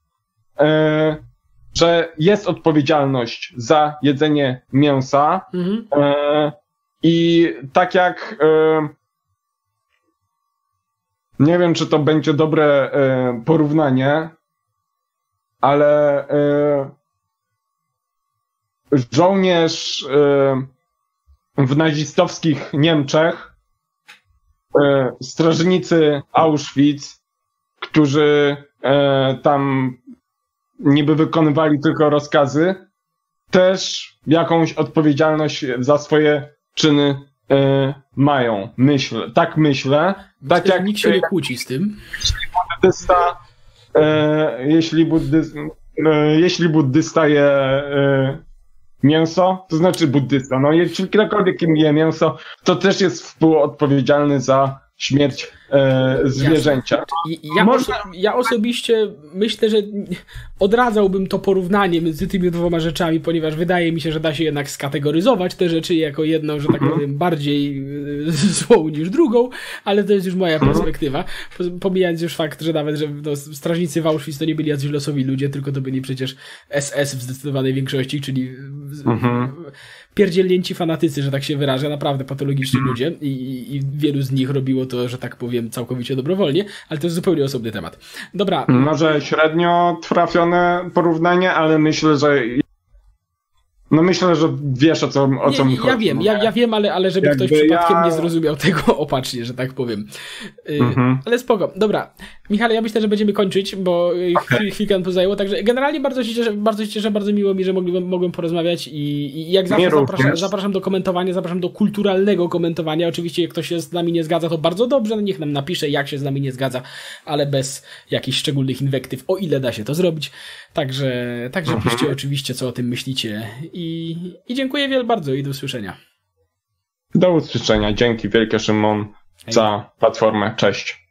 [SPEAKER 2] e, że jest odpowiedzialność za jedzenie mięsa mhm. e, i tak jak e, nie wiem, czy to będzie dobre e, porównanie, ale e, żołnierz y, w nazistowskich Niemczech, y, strażnicy Auschwitz, którzy y, tam niby wykonywali tylko rozkazy, też jakąś odpowiedzialność za swoje czyny y, mają. Myślę, tak myślę. Tak
[SPEAKER 1] jak nikt się nie kłóci z tym.
[SPEAKER 2] Buddysta, y, jeśli, buddyzm, y, jeśli buddysta je y, mięso, to znaczy buddysta. No jeśli ktokolwiek je mięso, to też jest współodpowiedzialny za śmierć e, zwierzęcia.
[SPEAKER 1] Ja, Można... oso- ja osobiście myślę, że odradzałbym to porównanie między tymi dwoma rzeczami, ponieważ wydaje mi się, że da się jednak skategoryzować te rzeczy jako jedną, że tak powiem, mhm. bardziej złą niż drugą, ale to jest już moja mhm. perspektywa. Pomijając już fakt, że nawet, że no, strażnicy w Auschwitz to nie byli jacyś losowi ludzie, tylko to byli przecież S S w zdecydowanej większości, czyli mhm. pierdzielnięci fanatycy, że tak się wyrażę, naprawdę patologiczni mhm. ludzie i, i wielu z nich robiło to, że tak powiem, całkowicie dobrowolnie, ale to jest zupełnie osobny temat. Dobra.
[SPEAKER 2] Może średnio trafione porównanie, ale myślę, że no myślę, że wiesz o co, o co
[SPEAKER 1] nie,
[SPEAKER 2] mi chodzi.
[SPEAKER 1] Ja wiem, ja, ja wiem, ale, ale żeby Jakby ktoś przypadkiem ja... nie zrozumiał tego opacznie, że tak powiem. Mhm. Ale spoko. Dobra. Michale, ja myślę, że będziemy kończyć, bo okay. chwilkę nam to zajęło, także generalnie bardzo się cieszę, bardzo, się cieszę, bardzo miło mi, że mogłem, mogłem porozmawiać i, i jak zawsze zapraszam, zapraszam do komentowania, zapraszam do kulturalnego komentowania. Oczywiście jak ktoś się z nami nie zgadza, to bardzo dobrze, no niech nam napisze, jak się z nami nie zgadza, ale bez jakichś szczególnych inwektyw, o ile da się to zrobić. Także, także mhm. piszcie oczywiście, co o tym myślicie i, i dziękuję wiele bardzo i do usłyszenia.
[SPEAKER 2] Do usłyszenia. Dzięki wielkie, Szymon, Hej. za platformę. Cześć.